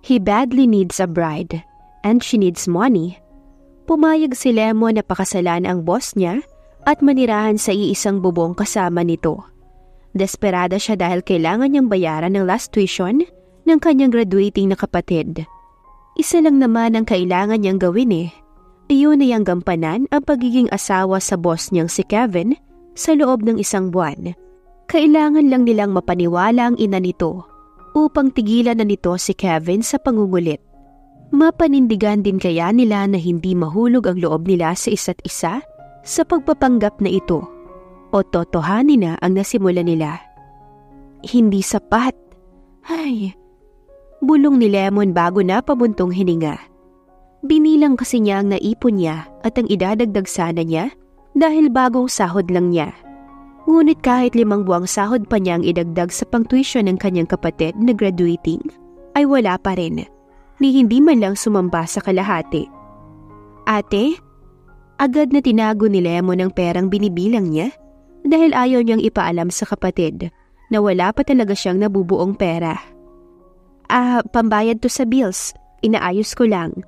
He badly needs a bride and she needs money. Pumayag si Lemon na pakasalan ang boss niya at manirahan sa iisang bubong kasama nito. Desperada siya dahil kailangan niyang bayaran ng last tuition ng kanyang graduating na kapatid. Isa lang naman ang kailangan niyang gawin Iyon ay ang gampanan ang pagiging asawa sa boss niyang si Kevin sa loob ng isang buwan. Kailangan lang nilang mapaniwala ang ina nito upang tigilan na nito si Kevin sa pangungulit. Mapanindigan din kaya nila na hindi mahulog ang loob nila sa isa't isa sa pagpapanggap na ito o totohanin na ang nasimula nila. Hindi sapat. Ay, bulong ni Lemon bago na pabuntong hininga. Binilang kasi niya ang naipon niya at ang idadagdag sana niya dahil bagong sahod lang niya. Ngunit kahit 5 buwang sahod pa niya ang idagdag sa pang-tuition ng kanyang kapatid na graduating, ay wala pa rin, ni hindi man lang sumamba sa kalahati. Ate, agad na tinago ni Lemon ang perang binibilang niya dahil ayaw niyang ipaalam sa kapatid na wala pa talaga siyang nabubuong pera. Pambayad to sa bills, inaayos ko lang.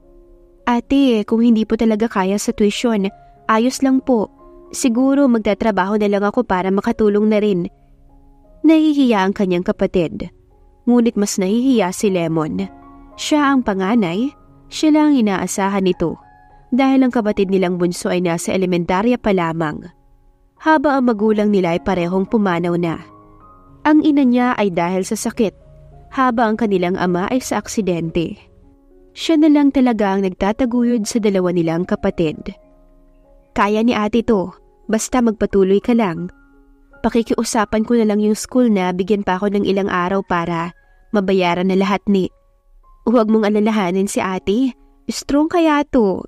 Ate, kung hindi po talaga kaya sa tuition, ayos lang po. Siguro magtatrabaho na lang ako para makatulong na rin. Nahihiya ang kanyang kapatid. Ngunit mas nahihiya si Lemon. Siya ang panganay, siya lang inaasahan nito. Dahil ang kapatid nilang bunso ay nasa elementarya pa lamang. Habang ang magulang nila ay parehong pumanaw na. Ang ina niya ay dahil sa sakit, habang ang kanilang ama ay sa aksidente. Siya na lang talaga ang nagtataguyod sa dalawa nilang kapatid. Kaya ni ate to, basta magpatuloy ka lang. Pakikiusapan ko na lang yung school na bigyan pa ako ng ilang araw para mabayaran na lahat ni. Huwag mong alalahanin si ate, strong kaya to.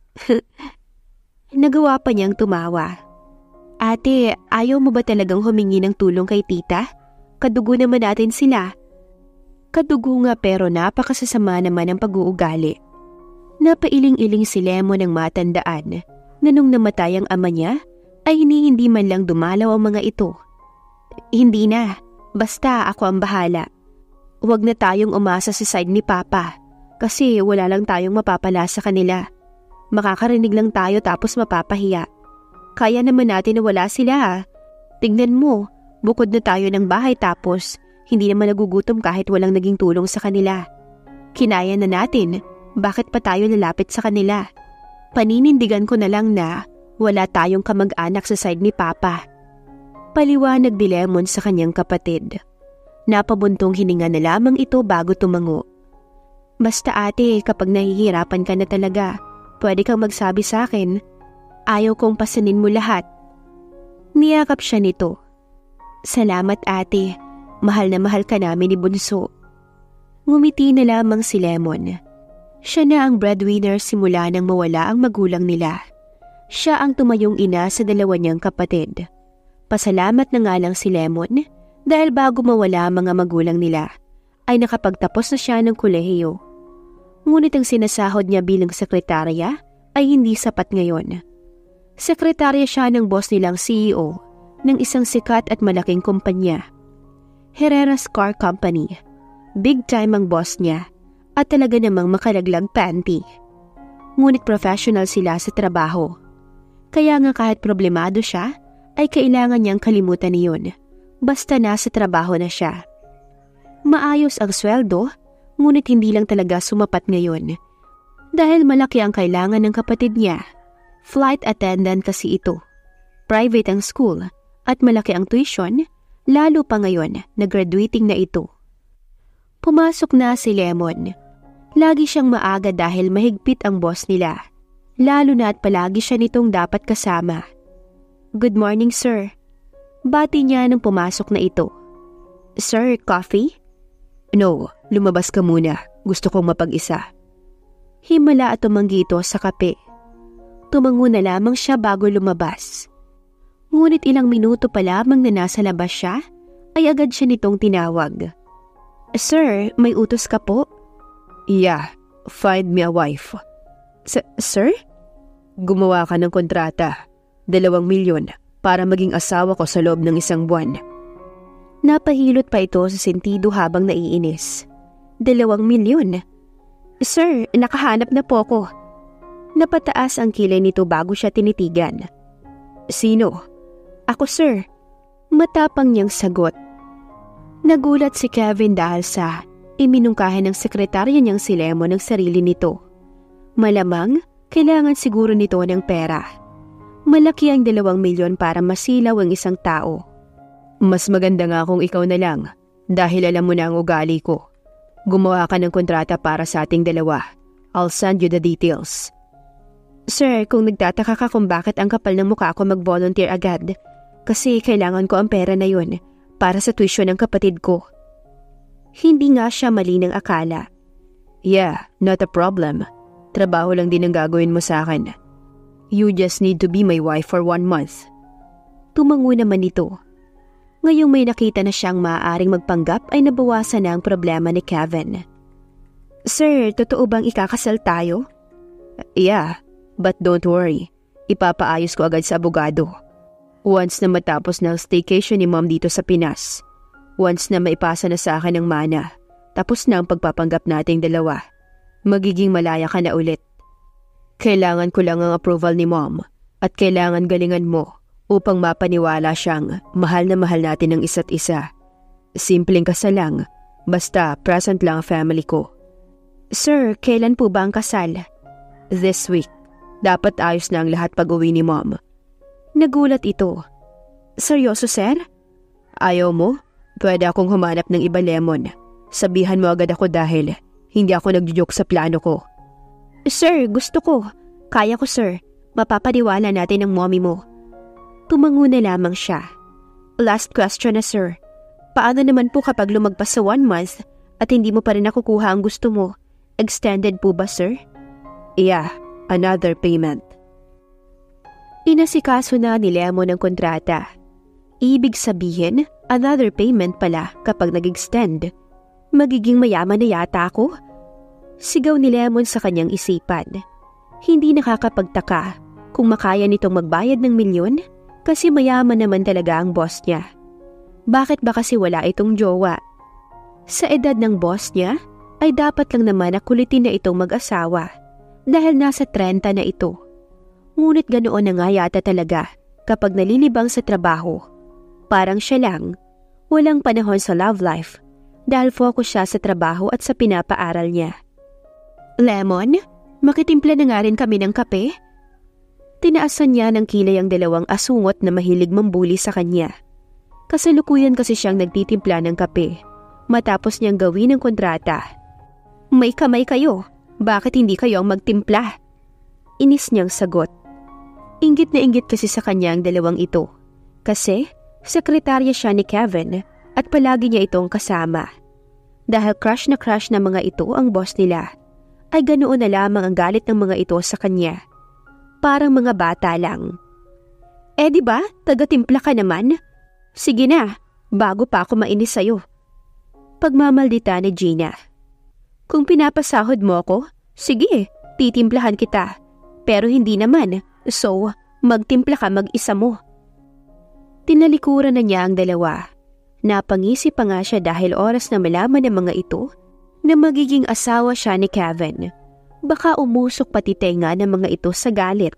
Nagawa pa niyang tumawa. Ate, ayaw mo ba talagang humingi ng tulong kay tita? Kadugo naman natin sila. Kadugo nga pero napakasasama naman ang pag-uugali. Napailing-iling si Lemon ng matandaan na nung namatay ang ama niya ay hindi man lang dumalaw ang mga ito. Hindi na, basta ako ang bahala. Huwag na tayong umasa sa side ni Papa kasi wala lang tayong mapapala sa kanila. Makakarinig lang tayo tapos mapapahiya. Kaya naman natin na wala sila. Tingnan mo, bukod na tayo ng bahay tapos hindi naman nagugutom kahit walang naging tulong sa kanila. Kinaya na natin, bakit pa tayo lalapit sa kanila? Paninindigan ko na lang na wala tayong kamag-anak sa side ni Papa. Paliwanag ni Lemon sa kanyang kapatid. Napabuntong hininga na lamang ito bago tumango. Basta ate, kapag nahihirapan ka na talaga, pwede kang magsabi sa akin. Ayaw kong pasanin mo lahat. Niyakap siya nito. Salamat ate. Mahal na mahal ka namin ni Bunso. Ngumiti na lamang si Lemon. Siya na ang breadwinner simula nang mawala ang magulang nila. Siya ang tumayong ina sa dalawa niyang kapatid. Pasalamat na nga lang si Lemon dahil bago mawala ang mga magulang nila ay nakapagtapos na siya ng kolehiyo. Ngunit ang sinasahod niya bilang sekretarya ay hindi sapat ngayon. Sekretarya siya ng boss nilang CEO ng isang sikat at malaking kumpanya. Herrera's Car Company. Big time ang boss niya at talaga namang makalaglag panty. Ngunit professional sila sa trabaho. Kaya nga kahit problemado siya, ay kailangan niyang kalimutan niyon. Basta nasa trabaho na siya. Maayos ang sweldo, ngunit hindi lang talaga sumapat ngayon. Dahil malaki ang kailangan ng kapatid niya. Flight attendant kasi ito. Private ang school at malaki ang tuition, lalo pa ngayon na graduating na ito. Pumasok na si Lemon. Lagi siyang maaga dahil mahigpit ang boss nila. Lalo na at palagi siya nitong dapat kasama. Good morning, sir. Bati niya nang pumasok na ito. Sir, coffee? No, lumabas ka muna. Gusto kong mapag-isa. Himala at tumanggi ito sa kape. Tumango na lamang siya bago lumabas. Ngunit ilang minuto pa lamang na nasa labas siya, ay agad siya nitong tinawag. Sir, may utos ka po? Yeah, find me a wife. Sir? Gumawa ka ng kontrata. 2 milyon para maging asawa ko sa loob ng 1 buwan. Napahilot pa ito sa sentido habang naiinis. 2 milyon? Sir, nakahanap na po ko. Napataas ang kilay nito bago siya tinitigan. Sino? Ako, sir. Matapang niyang sagot. Nagulat si Kevin dahil sa iminungkahan ng sekretarya niyang si Lemon ng sarili nito. Malamang, kailangan siguro nito ng pera. Malaki ang 2 milyon para masilaw ang isang tao. Mas maganda nga kung ikaw na lang, dahil alam mo na ang ugali ko. Gumawa ka ng kontrata para sa ating dalawa. I'll send you the details. Sir, kung nagtataka ka kung bakit ang kapal ng mukha ko mag-volunteer agad, kasi kailangan ko ang pera na yun para sa tuition ng kapatid ko. Hindi nga siya mali ng akala. Yeah, not a problem. Trabaho lang din ang gagawin mo sa akin. You just need to be my wife for 1 month. Tumango naman ito. Ngayong may nakita na siyang maaaring magpanggap ay nabawasan na ang problema ni Kevin. Sir, totoo bang ikakasal tayo? Yeah, but don't worry. Ipapaayos ko agad sa abogado. Once na matapos na ang staycation ni Mom dito sa Pinas. Once na maipasa na sa akin ang mana. Tapos na ang pagpapanggap nating dalawa. Magiging malaya ka na ulit. Kailangan ko lang ang approval ni Mom at kailangan galingan mo upang mapaniwala siyang mahal na mahal natin ang isa't isa. Simpleng kasal lang, basta present lang ang family ko. Sir, kailan po ba ang kasal? This week. Dapat ayos na ang lahat pag-uwi ni Mom. Nagulat ito. Seryoso, sir? Ayaw mo? Pwede akong humanap ng iba, Lemon. Sabihan mo agad ako dahil hindi ako nagjo-joke sa plano ko. Sir, gusto ko. Kaya ko, sir. Mapapaniwala natin ang mommy mo. Tumango na lamang siya. Last question na, sir. Paano naman po kapag lumagpas sa 1 month at hindi mo pa rin nakukuha ang gusto mo? Extended po ba, sir? Yeah, another payment. Inasikaso na ni Lemon ang kontrata. Ibig sabihin, another payment pala kapag nag-extend. Magiging mayaman na yata ako? Sigaw ni Lemon sa kanyang isipan. Hindi nakakapagtaka kung makaya nitong magbayad ng milyon kasi mayaman naman talaga ang boss niya. Bakit ba kasi wala itong jowa? Sa edad ng boss niya, ay dapat lang naman na kulitin na itong mag-asawa dahil nasa 30 na ito. Ngunit ganoon na nga yata talaga kapag nalilibang sa trabaho. Parang siya lang, walang panahon sa love life dahil focus siya sa trabaho at sa pinapaaral niya. Lemon, makitimpla na nga rin kami ng kape? Tinaasan niya ng kilay ang 2 asungot na mahilig mambuli sa kanya. Kasalukuyan kasi siyang nagtitimpla ng kape matapos niyang gawin ang kontrata. May kamay kayo, bakit hindi kayo ang magtimpla? Inis niyang sagot. Inggit na inggit kasi sa kanya ang 2 ito. Kasi sekretarya siya ni Kevin at palagi niya itong kasama. Dahil crush na mga ito ang boss nila, ay ganoon na lamang ang galit ng mga ito sa kanya. Parang mga bata lang. Eh di ba, taga-timpla ka naman? Sige na, bago pa ako mainis sa'yo. Pagmamaldita ni Gina. Kung pinapasahod mo ako, sige, titimplahan kita. Pero hindi naman, so magtimpla ka mag-isa mo. Tinalikuran na niya ang 2. Napangisip pa nga siya dahil oras na malaman ng mga ito na magiging asawa siya ni Kevin. Baka umusok pati tenga ng mga ito sa galit.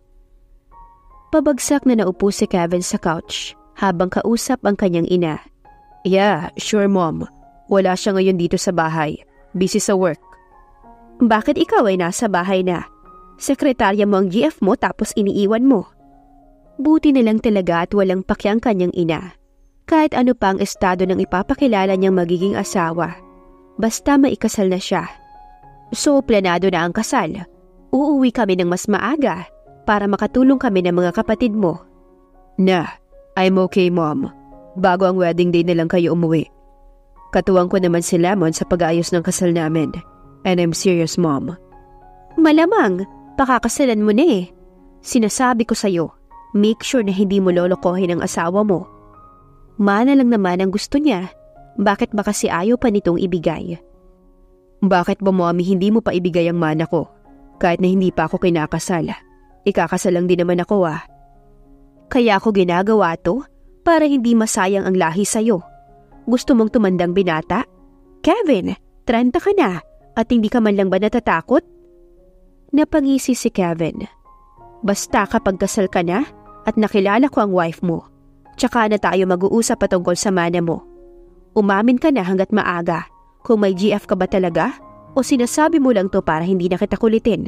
Pabagsak na naupo si Kevin sa couch habang kausap ang kanyang ina. Yeah, sure mom. Wala siya ngayon dito sa bahay. Busy sa work. Bakit ikaw ay nasa bahay na? Sekretarya mo ang GF mo tapos iniiwan mo. Buti na lang talaga at walang pakiang kanyang ina. Kahit ano pa ang estado ng ipapakilala niyang magiging asawa. Basta maikasal na siya. So, planado na ang kasal. Uuwi kami ng mas maaga para makatulong kami ng mga kapatid mo. I'm okay, Mom. Bago ang wedding day na lang kayo umuwi. Katuwang ko naman si Lemon sa pag-aayos ng kasal namin. And I'm serious, Mom. Malamang, pakakasalan mo na eh. Sinasabi ko sa'yo, make sure na hindi mo lolokohin ang asawa mo. Mana lang naman ang gusto niya. Bakit ba kasi ayaw pa nitong ibigay? Bakit ba, Mommy, hindi mo pa ibigay ang mana ko? Kahit na hindi pa ako kinakasal. Ikakasal lang din naman ako Kaya ako ginagawa to para hindi masayang ang lahi sa'yo. Gusto mong tumandang binata? Kevin, 30 ka na At hindi ka man lang ba natatakot? Napangisi si Kevin. Basta kapag kasal ka na at nakilala ko ang wife mo, tsaka na tayo mag-uusap patungkol sa mana mo. Umamin ka na hanggat maaga kung may GF ka ba talaga o sinasabi mo lang to para hindi na kita kulitin.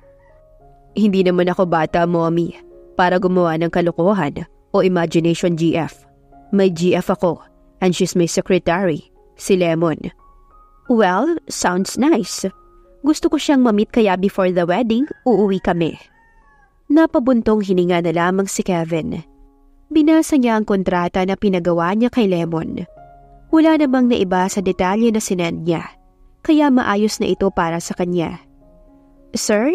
Hindi naman ako bata, mommy, para gumawa ng kalokohan o imagination GF. May GF ako and she's my secretary, si Lemon. Well, sounds nice. Gusto ko siyang mamit kaya before the wedding, uuwi kami. Napabuntong hininga na lamang si Kevin. Binasa niya ang kontrata na pinagawa niya kay Lemon. Wala namang naiba sa detalye na sinend niya, kaya maayos na ito para sa kanya. Sir?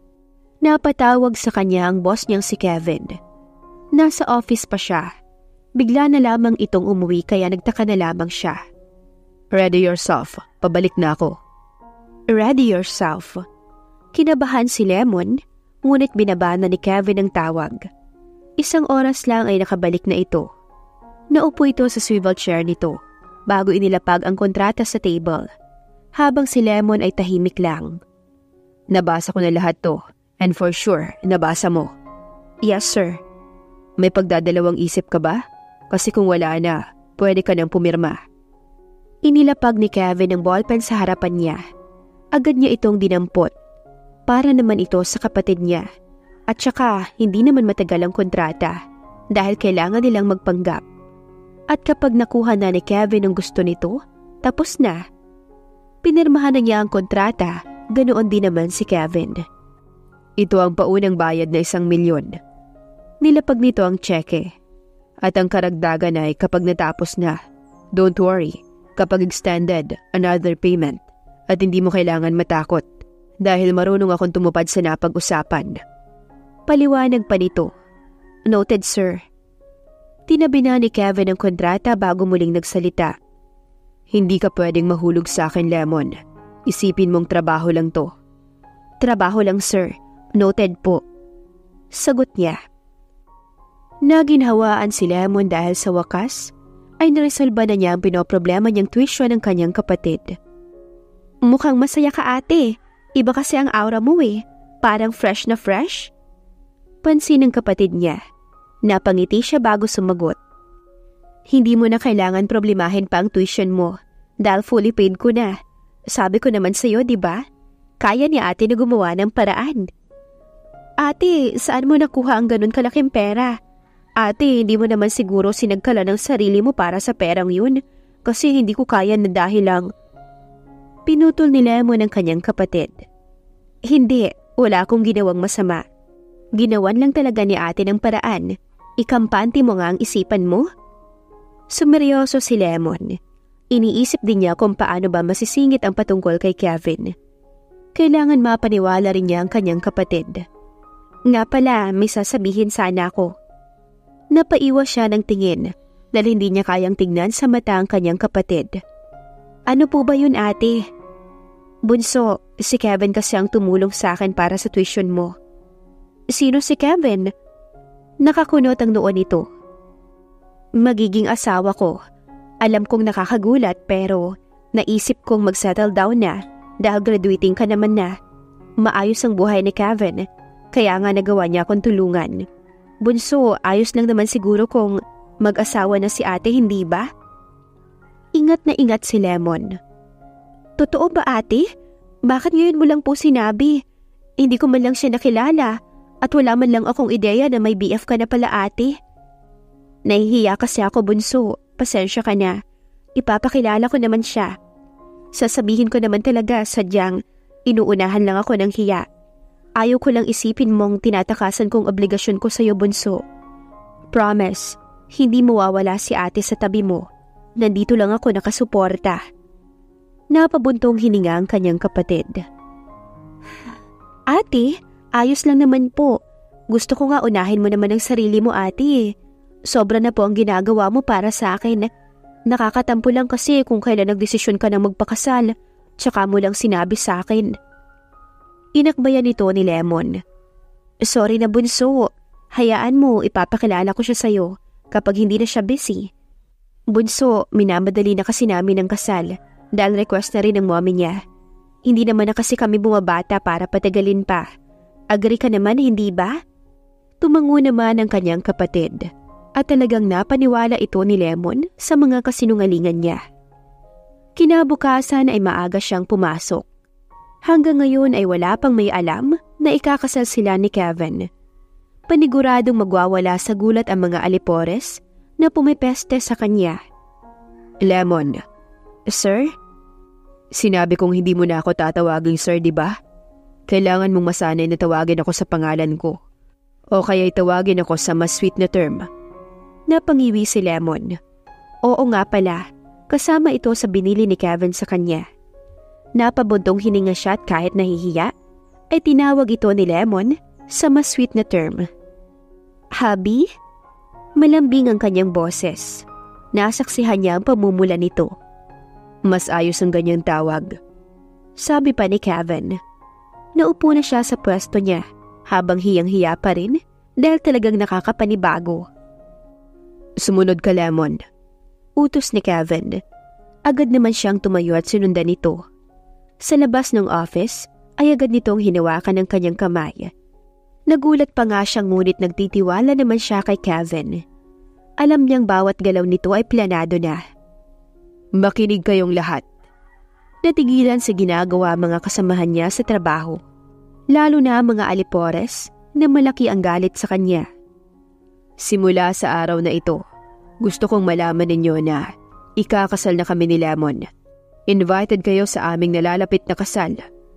Napatawag sa kanya ang boss niyang si Kevin. Nasa office pa siya. Bigla na lamang itong umuwi kaya nagtaka na lamang siya. Ready yourself. Pabalik na ako. Ready yourself. Kinabahan si Lemon, ngunit binabana ni Kevin ang tawag. Isang oras lang ay nakabalik na ito. Naupo ito sa swivel chair nito bago inilapag ang kontrata sa table, habang si Lemon ay tahimik lang. Nabasa ko na lahat to, and for sure, nabasa mo. Yes, sir. May pagdadalawang isip ka ba? Kasi kung wala na, pwede ka nang pumirma. Inilapag ni Kevin ang ballpen sa harapan niya. Agad niya itong dinampot. Para naman ito sa kapatid niya. At saka, hindi naman matagal ang kontrata dahil kailangan nilang magpanggap. At kapag nakuha na ni Kevin ang gusto nito, tapos na. Pinirmahan na niya ang kontrata, ganoon din naman si Kevin. Ito ang paunang bayad na 1 milyon. Nilapag nito ang tseke. At ang karagdagan ay kapag natapos na. Don't worry. Kapag extended, another payment. At hindi mo kailangan matakot dahil marunong akong tumupad sa napag-usapan. Paliwanag pa nito. Noted, sir. Tinabi na ni Kevin ang kontrata bago muling nagsalita. Hindi ka pwedeng mahulog sa akin, Lemon. Isipin mong trabaho lang to. Trabaho lang, sir. Noted po. Sagot niya. Naginhawaan si Lemon dahil sa wakas ay naresolba na niya ang pinoproblema niyang tuition ng kanyang kapatid. Mukhang masaya ka, ate. Iba kasi ang aura mo eh. Parang fresh na fresh. Pansin ng kapatid niya. Napangiti siya bago sumagot. Hindi mo na kailangan problemahin pa ang tuition mo dahil fully paid ko na. Sabi ko naman sa'yo, di ba? Kaya ni ate na gumawa ng paraan. Ate, saan mo nakuha ang ganun kalaking pera? Ate, hindi mo naman siguro sinagkala ng sarili mo para sa perang yun kasi hindi ko kaya na dahil lang. Pinutol ni Lemon ang kanyang kapatid. Hindi, wala akong ginawang masama. Ginawan lang talaga ni ate ng paraan. Ikampante mo nga ang isipan mo? Sumeryoso si Lemon. Iniisip din niya kung paano ba masisingit ang patungkol kay Kevin. Kailangan mapaniwala rin niya ang kanyang kapatid. Nga pala, may sasabihin sana ako. Napaiwas siya ng tingin dahil hindi niya kayang tignan sa mata ang kanyang kapatid. Ano po ba yun, ate? Bunso, si Kevin kasi ang tumulong sa akin para sa tuition mo. Sino si Kevin? Nakakunot ang noo nito. Magiging asawa ko. Alam kong nakakagulat pero naisip kong mag-settle down na dahil graduating ka naman na. Maayos ang buhay ni Kevin, kaya nga nagawa niya akong tulungan. Bunso, ayos lang naman siguro kung mag-asawa na si ate, hindi ba? Ingat na ingat si Lemon. Totoo ba, ate? Bakit ngayon mo lang po sinabi? Hindi ko man lang siya nakilala at wala man lang akong ideya na may BF ka na pala, ate. Nahihiya kasi ako, bunso. Pasensya ka na. Ipapakilala ko naman siya. Sasabihin ko naman talaga, sadyang inuunahan lang ako ng hiya. Ayaw ko lang isipin mong tinatakasan kong obligasyon ko sa'yo, bunso. Promise, hindi mawawala si ate sa tabi mo. Nandito lang ako nakasuporta. Napabuntong hininga ang kanyang kapatid. Ate, ayos lang naman po. Gusto ko nga unahin mo naman ang sarili mo, ate. Sobra na po ang ginagawa mo para sa akin. Nakakatampo lang kasi kung kailan nagdesisyon ka na magpakasal, tsaka mo lang sinabi sa akin. Inakbayan ito ni Lemon. Sorry na, bunso. Hayaan mo, ipapakilala ko siya sa'yo kapag hindi na siya busy. Bunso, minamadali na kasi namin ang kasal dahil request na rin ng mommy niya. Hindi naman na kasi kami bumabata para patagalin pa. Agree ka naman, hindi ba? Tumango naman ang kanyang kapatid at talagang napaniwala ito ni Lemon sa mga kasinungalingan niya. Kinabukasan ay maaga siyang pumasok. Hanggang ngayon ay wala pang may alam na ikakasal sila ni Kevin. Paniguradong magwawala sa gulat ang mga alipores na pumipeste sa kanya. Lemon, Sir? Sinabi kong hindi mo na ako tatawagin sir, di ba? Kailangan mong masanay na tawagin ako sa pangalan ko. O kaya tawagin ako sa mas sweet na term. Napangiwi si Lemon. Oo nga pala, kasama ito sa binili ni Kevin sa kanya. Napabundong hininga siya at kahit nahihiya, ay tinawag ito ni Lemon sa mas sweet na term. Hubby? Malambing ang kanyang boses. Nasaksihan niya ang pamumula nito. Mas ayos ang ganyang tawag. Sabi pa ni Kevin. Naupo na siya sa pwesto niya habang hiyang-hiya pa rin dahil talagang nakakapanibago. Sumunod ka, Lemon. Utos ni Kevin. Agad naman siyang tumayo at sinundan nito. Sa labas ng office ay agad nitong hinawakan ng kanyang kamay. Nagulat pa nga siya ngunit nagtitiwala naman siya kay Kevin. Alam niyang bawat galaw nito ay planado na. Makinig kayong lahat. Natigilan sa ginagawa mga kasamahan niya sa trabaho. Lalo na mga alipores na malaki ang galit sa kanya. Simula sa araw na ito, gusto kong malaman ninyo na ikakasal na kami ni Lemon. Invited kayo sa aming nalalapit na kasal.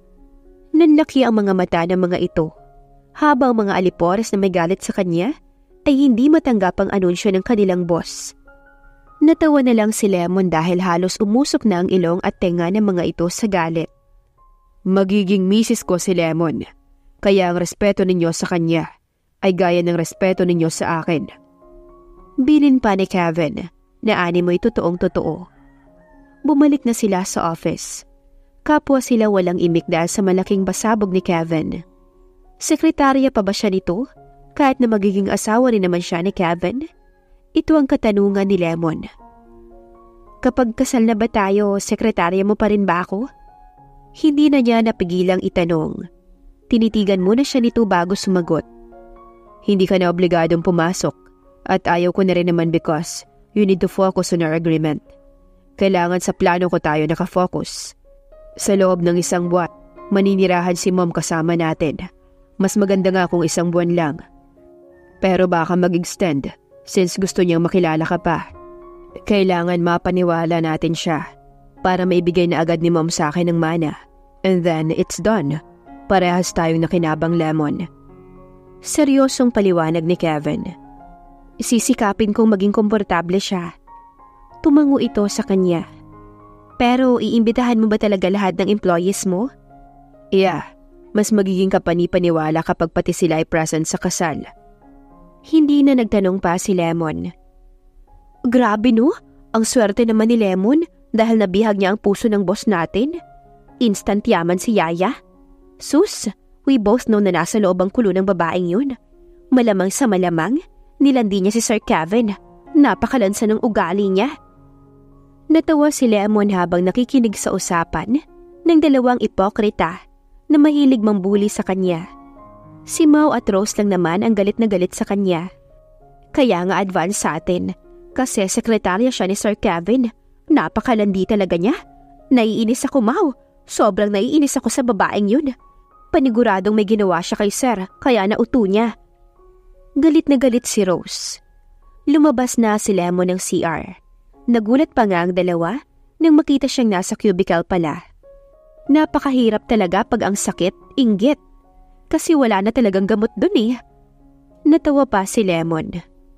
Nanlaki ang mga mata ng mga ito, habang mga alipores na may galit sa kanya ay hindi matanggap ang anunsyo ng kanilang boss. Natawa na lang si Lemon dahil halos umusok na ang ilong at tenga ng mga ito sa galit. Magiging misis ko si Lemon, kaya ang respeto ninyo sa kanya ay gaya ng respeto ninyo sa akin. Bilin pa ni Kevin na animoy totoong totoo. Bumalik na sila sa office. Kapwa sila walang imik dahil sa malaking basabog ni Kevin. Sekretarya pa ba siya nito? Kahit na magiging asawa rin naman siya ni Kevin? Ito ang katanungan ni Lemon. Kapag kasal na ba tayo, sekretarya mo pa rin ba ako? Hindi na niya napigilang itanong. Tinitigan muna siya nito bago sumagot. Hindi ka na obligadong pumasok at ayaw ko na rin naman because you need to focus on our agreement. Kailangan sa plano ko tayo nakafocus. Sa loob ng isang buwan, maninirahan si Mom kasama natin. Mas maganda nga kung isang buwan lang. Pero baka mag-extend since gusto niyang makilala ka pa. Kailangan mapaniwala natin siya para maibigay na agad ni Mom sa akin ng mana. And then it's done. Parehas tayong nakinabang, Lemon. Seryosong paliwanag ni Kevin. Sisikapin kong maging komportable siya. Tumango ito sa kanya. Pero iimbitahan mo ba talaga lahat ng employees mo? Yeah, mas magiging kapani-paniwala kapag pati sila ay present sa kasal. Hindi na nagtanong pa si Lemon. Grabe no, ang swerte naman ni Lemon dahil nabihag niya ang puso ng boss natin. Instant yaman si Yaya. Sus, we both know na nasa loob ang kulo ng babaeng yun. Malamang sa malamang, nilandi niya si Sir Kevin. Napakalansa ng ugali niya. Natawa si Lemon habang nakikinig sa usapan ng dalawang ipokrita na mahilig mambuli sa kanya. Si Mau at Rose lang naman ang galit na galit sa kanya. Kaya nga advance sa atin kasi sekretarya siya ni Sir Kevin. Napakalandi talaga niya. Naiinis ako, Mau. Sobrang naiinis ako sa babaeng yun. Paniguradong may ginawa siya kay Sir kaya nauto niya. Galit na galit si Rose. Lumabas na si Lemon ng CR. Nagulat pa nga ang dalawa nang makita siyang nasa cubicle pala. Napakahirap talaga pag ang sakit, inggit. Kasi wala na talagang gamot dun eh. Natawa pa si Lemon.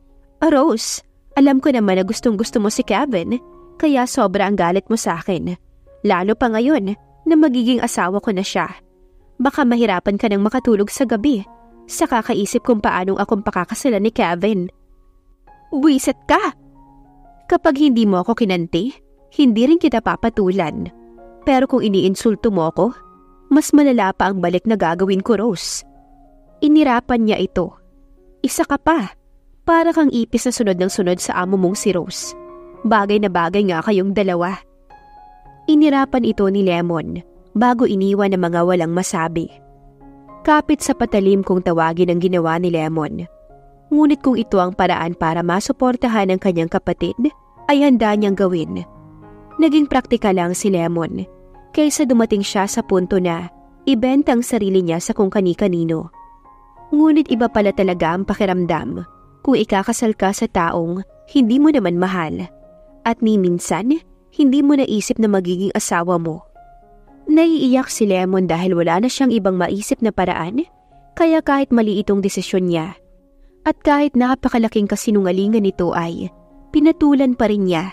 Rose, alam ko naman na gustong gusto mo si Kevin, kaya sobra ang galit mo sa akin. Lalo pa ngayon na magiging asawa ko na siya. Baka mahirapan ka nang makatulog sa gabi sa kakaisip kung paanong akong pakakasalan ni Kevin. Buwiset ka! Kapag hindi mo ako kinanti, hindi rin kita papatulan. Pero kung iniinsulto mo ako, mas malala pa ang balik na gagawin ko, Rose. Inirapan niya ito. Isa ka pa. Para kang ipis na sunod ng sunod sa amo mong si Rose. Bagay na bagay nga kayong dalawa. Inirapan ito ni Lemon bago iniwan ng mga walang masabi. Kapit sa patalim kung tawagin ang ginawa ni Lemon. Ngunit kung ito ang paraan para masuportahan ang kanyang kapatid, ay handa niyang gawin. Naging praktikal lang si Lemon, kaysa dumating siya sa punto na ibenta ang sarili niya sa kung kani-kanino. Ngunit iba pala talaga ang pakiramdam kung ikakasal ka sa taong hindi mo naman mahal at ni minsan hindi mo naisip na magiging asawa mo. Naiiyak si Lemon dahil wala na siyang ibang maisip na paraan, kaya kahit mali itong desisyon niya at kahit napakalaking kasinungalingan nito ay pinatulan pa rin niya.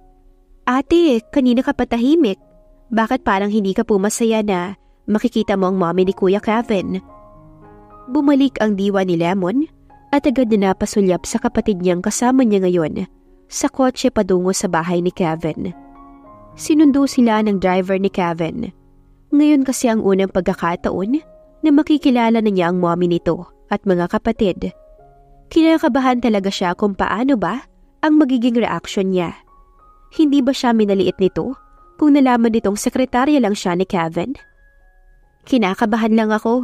Ate, kanina ka patahimik. Bakit parang hindi ka pumasaya na makikita mo ang mommy ni Kuya Kevin? Bumalik ang diwa ni Lemon at agad na napasulyap sa kapatid niyang kasama niya ngayon sa kotse patungo sa bahay ni Kevin. Sinundo sila ng driver ni Kevin. Ngayon kasi ang unang pagkakataon na makikilala na niya ang mommy nito at mga kapatid. Kinakabahan talaga siya kung paano ba ang magiging reaksyon niya. Hindi ba siya minaliit nito kung nalaman nitong sekretarya lang siya ni Kevin? Kinakabahan lang ako.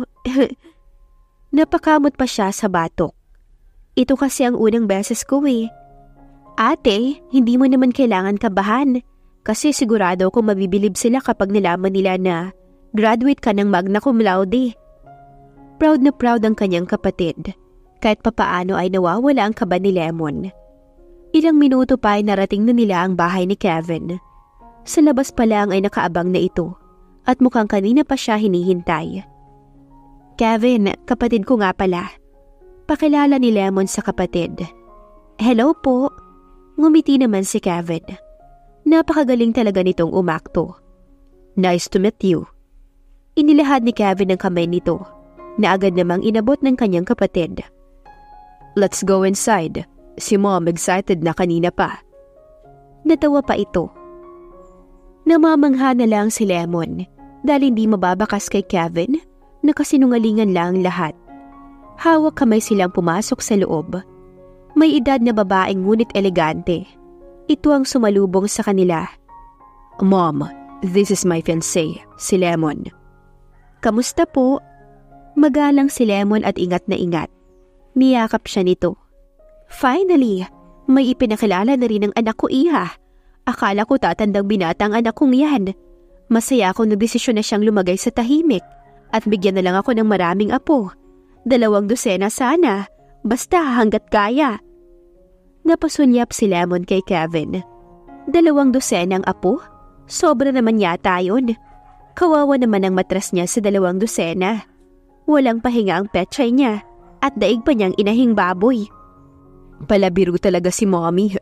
Napakamot pa siya sa batok. Ito kasi ang unang beses ko eh. Ate, hindi mo naman kailangan kabahan kasi sigurado kung mabibilib sila kapag nalaman nila na graduate ka ng magna cum laude. Proud na proud ang kanyang kapatid. Kahit papaano ay nawawala ang kaba ni Lemon. Ilang minuto pa ay narating na nila ang bahay ni Kevin. Sa labas pa lang ay nakaabang na ito at mukhang kanina pa siya hinihintay. Kevin, kapatid ko nga pala. Pakilala ni Lemon sa kapatid. Hello po. Ngumiti naman si Kevin. Napakagaling talaga nitong umakto. Nice to meet you. Inilahad ni Kevin ang kamay nito na agad namang inabot ng kanyang kapatid. Let's go inside. Si Mom excited na kanina pa. Natawa pa ito. Namamangha na lang si Lemon dahil hindi mababakas kay Kevin na kasinungalingan lang lahat. Hawak kamay silang pumasok sa loob. May edad na babaeng ngunit elegante. Ito ang sumalubong sa kanila. Mom, this is my fiancé, si Lemon. Kamusta po? Magalang si Lemon at ingat na ingat. Niyakap siya nito. Finally, may ipinakilala na rin ang anak ko, iha. Akala ko tatandang binata ang anak kong yan. Masaya ako na desisyon na siyang lumagay sa tahimik at bigyan na lang ako ng maraming apo. 2 dosena sana, basta hanggat kaya. Napasunyap si Lemon kay Kevin. 2 dosenang apo? Sobra naman yata yun. Kawawa naman ang matras niya sa 2 dosena. Walang pahinga ang petchay niya at daig pa niyang inahing baboy. Palabiro talaga si Mommy.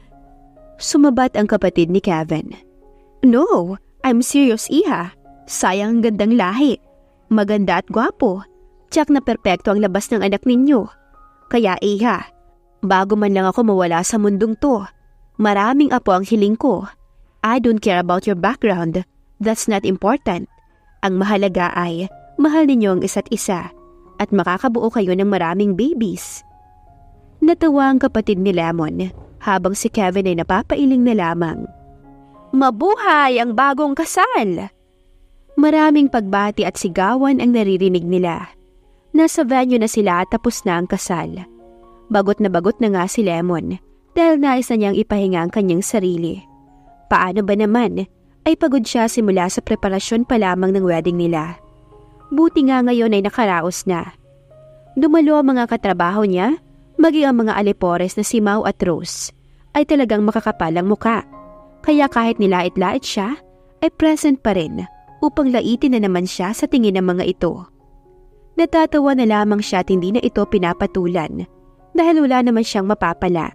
Sumabat ang kapatid ni Kevin. No, I'm serious, iha. Sayang ang gandang lahi. Maganda at gwapo. Tiyak na perpekto ang labas ng anak ninyo. Kaya iha, bago man lang ako mawala sa mundong to, maraming apo ang hiling ko. I don't care about your background. That's not important. Ang mahalaga ay mahal ninyo ang isa't isa at makakabuo kayo ng maraming babies. Natawa ang kapatid ni Lemon habang si Kevin ay napapailing na lamang. Mabuhay ang bagong kasal! Maraming pagbati at sigawan ang naririnig nila. Nasa venue na sila at tapos na ang kasal. Bagot na nga si Lemon dahil nais na niyang ipahinga ang kanyang sarili. Paano ba naman ay pagod siya simula sa preparasyon pa lamang ng wedding nila. Buti nga ngayon ay nakaraos na. Dumalo ang mga katrabaho niya, maging ang mga alipores na si Mau at Rose ay talagang makakapal ang muka. Kaya kahit nilait-lait siya, ay present pa rin upang laitin na naman siya sa tingin ng mga ito. Natatawa na lamang siya at hindi na ito pinapatulan dahil wala naman siyang mapapala.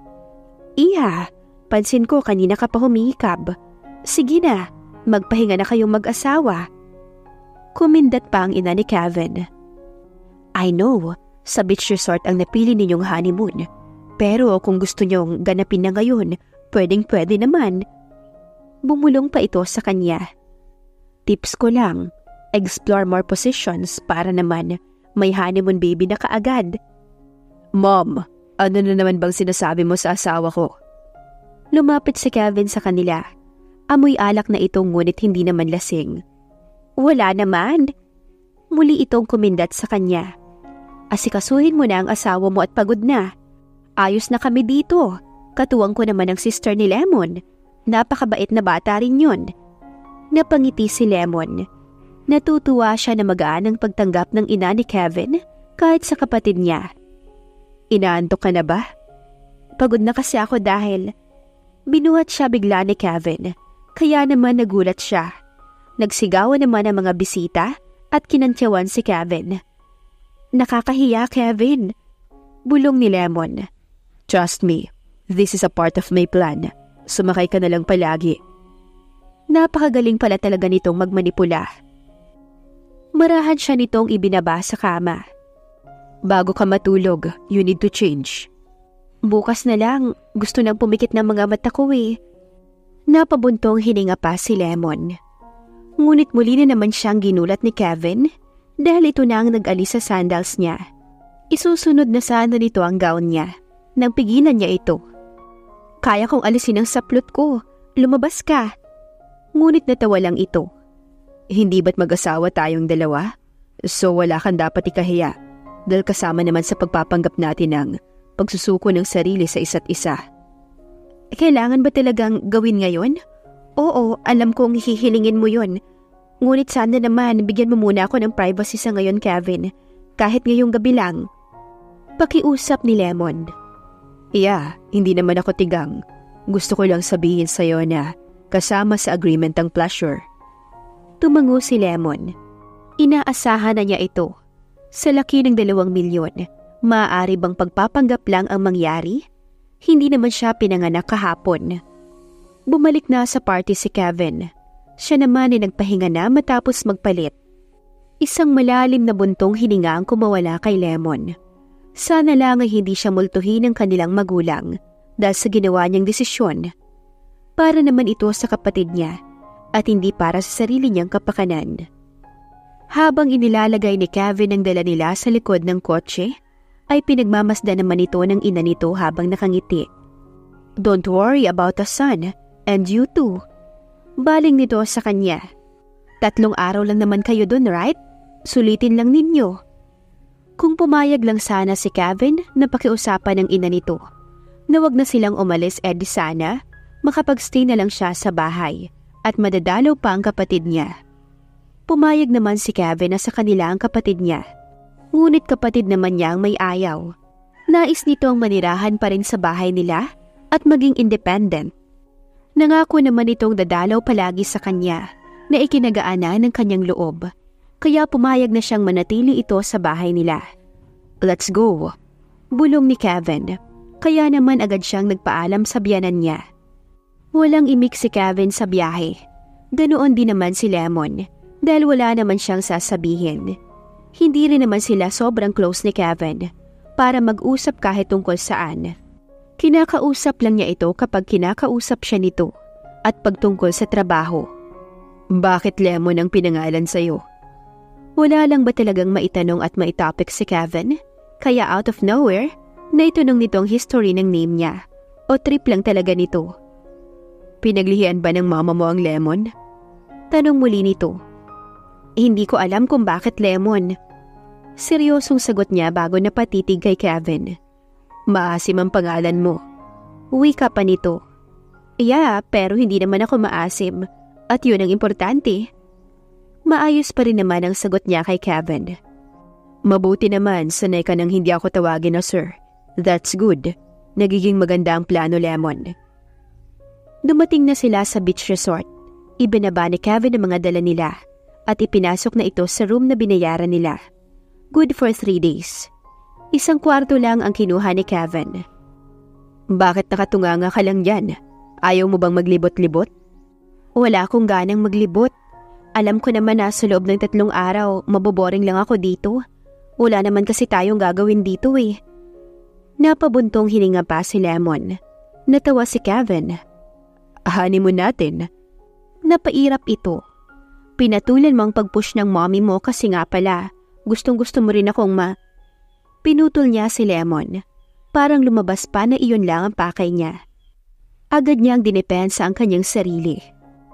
Iha, pansin ko kanina ka pa humihikab. Sige na, magpahinga na kayong mag-asawa. Kumindat pa ang ina ni Kevin. I know, sa beach resort ang napili ninyong honeymoon. Pero kung gusto nyong ganapin na ngayon, pwedeng-pwede naman. Bumulong pa ito sa kanya. Tips ko lang, explore more positions para naman may honeymoon baby na kaagad. Mom, ano na naman bang sinasabi mo sa asawa ko? Lumapit si Kevin sa kanila. Amoy alak na ito ngunit hindi naman lasing. Wala naman. Muli itong kumindat sa kanya. Asikasuhin mo na ang asawa mo at pagod na. Ayos na kami dito. Katuwang ko naman ang sister ni Lemon. Napakabait na bata rin yun. Napangiti si Lemon. Natutuwa siya na magaan ang pagtanggap ng ina ni Kevin kahit sa kapatid niya. Inaantok ka na ba? Pagod na kasi ako dahil... Binuhat siya bigla ni Kevin. Kaya naman nagulat siya. Nagsigawan naman ang mga bisita at kinantyawan si Kevin. Nakakahiya, Kevin. Bulong ni Lemon. Trust me, this is a part of my plan. Sumakay ka na lang palagi. Napakagaling pala talaga nitong magmanipula. Marahan siya nitong ibinaba sa kama. Bago ka matulog, you need to change. Bukas na lang, gusto nang pumikit ng mga mata ko eh. Napabuntong hininga pa si Lemon. Ngunit muli na naman siyang ginulat ni Kevin dahil ito na ang nag-alis sa sandals niya. Isusunod na sana nito ang gown niya nang pigilan niya ito. Kaya kong alisin ang saplot ko, lumabas ka. Ngunit natawa lang ito. Hindi ba't mag-asawa tayong dalawa? So wala kang dapat ikahiya dahil kasama naman sa pagpapanggap natin ng pagsusuko ng sarili sa isa't isa. Kailangan ba talagang gawin ngayon? Oo, alam kong hihilingin mo yon. Ngunit sana naman bigyan mo muna ako ng privacy sa ngayon, Kevin. Kahit ngayong gabi lang. Pakiusap ni Lemon. Yeah, hindi naman ako tigang. Gusto ko lang sabihin sa'yo na kasama sa agreement ang pleasure. Tumango si Lemon. Inaasahan na niya ito. Sa laki ng 2 milyon, maaari bang pagpapanggap lang ang mangyari? Hindi naman siya pinanganak kahapon. Bumalik na sa party si Kevin. Siya naman ay nagpahinga na matapos magpalit. Isang malalim na buntong hininga ang kumawala kay Lemon. Sana lang ay hindi siya multuhin ng kanilang magulang dahil sa ginawa niyang desisyon. Para naman ito sa kapatid niya at hindi para sa sarili niyang kapakanan. Habang inilalagay ni Kevin ang dala nila sa likod ng kotse, ay pinagmamasdan naman ito ng ina nito habang nakangiti. Don't worry about the son, and you too. Baling nito sa kanya. 3 araw lang naman kayo dun, right? Sulitin lang ninyo. Kung pumayag lang sana si Kevin na pakiusapan ng ina nito, na wag na silang umalis di sana, makapagstay na lang siya sa bahay at madadalaw pa ang kapatid niya. Pumayag naman si Kevin na sa kanila ang kapatid niya. Ngunit kapatid naman niya ang may ayaw. Nais nito ang manirahan pa rin sa bahay nila at maging independent. Nangako naman itong dadalaw palagi sa kanya na ikinagaanan ng kanyang loob. Kaya pumayag na siyang manatili ito sa bahay nila. Let's go. Bulong ni Kevin. Kaya naman agad siyang nagpaalam sa biyanan niya. Walang imik si Kevin sa biyahe. Ganoon din naman si Lemon dahil wala naman siyang sasabihin. Hindi rin naman sila sobrang close ni Kevin para mag-usap kahit tungkol saan. Kinakausap lang niya ito kapag kinakausap siya nito at pagtungkol sa trabaho. Bakit Lemon ang pinangalan sa'yo? Wala lang ba talagang maitanong at maitopic si Kevin? Kaya out of nowhere, naitanong nitong history ng name niya o trip lang talaga nito. Pinaglihian ba ng mama mo ang Lemon? Tanong muli nito. Hindi ko alam kung bakit Lemon. Seryosong sagot niya bago napatitig kay Kevin. Maasim ang pangalan mo. Wika pa nito. Yeah, pero hindi naman ako maasim. At yun ang importante. Maayos pa rin naman ang sagot niya kay Kevin. Mabuti naman, sanay ka nang hindi ako tawagin na sir. That's good. Nagiging maganda ang plano, Lemon. Dumating na sila sa beach resort. Ibinaba ni Kevin ang mga dala nila at ipinasok na ito sa room na binayaran nila. Good for 3 days. 1 kwarto lang ang kinuha ni Kevin. Bakit nakatunganga ka lang dyan? Ayaw mo bang maglibot-libot? Wala akong ganang maglibot. Alam ko naman na sa loob ng 3 araw, maboboring lang ako dito. Wala naman kasi tayong gagawin dito eh. Napabuntong hininga pa si Lemon. Natawa si Kevin. Honeymoon natin. Napairap ito. Pinatulan mo ang pag-push ng mommy mo kasi nga pala, gustong-gusto mo rin akong Pinutol niya si Lemon. Parang lumabas pa na iyon lang ang pakay niya. Agad niyang dinepensa ang kanyang sarili.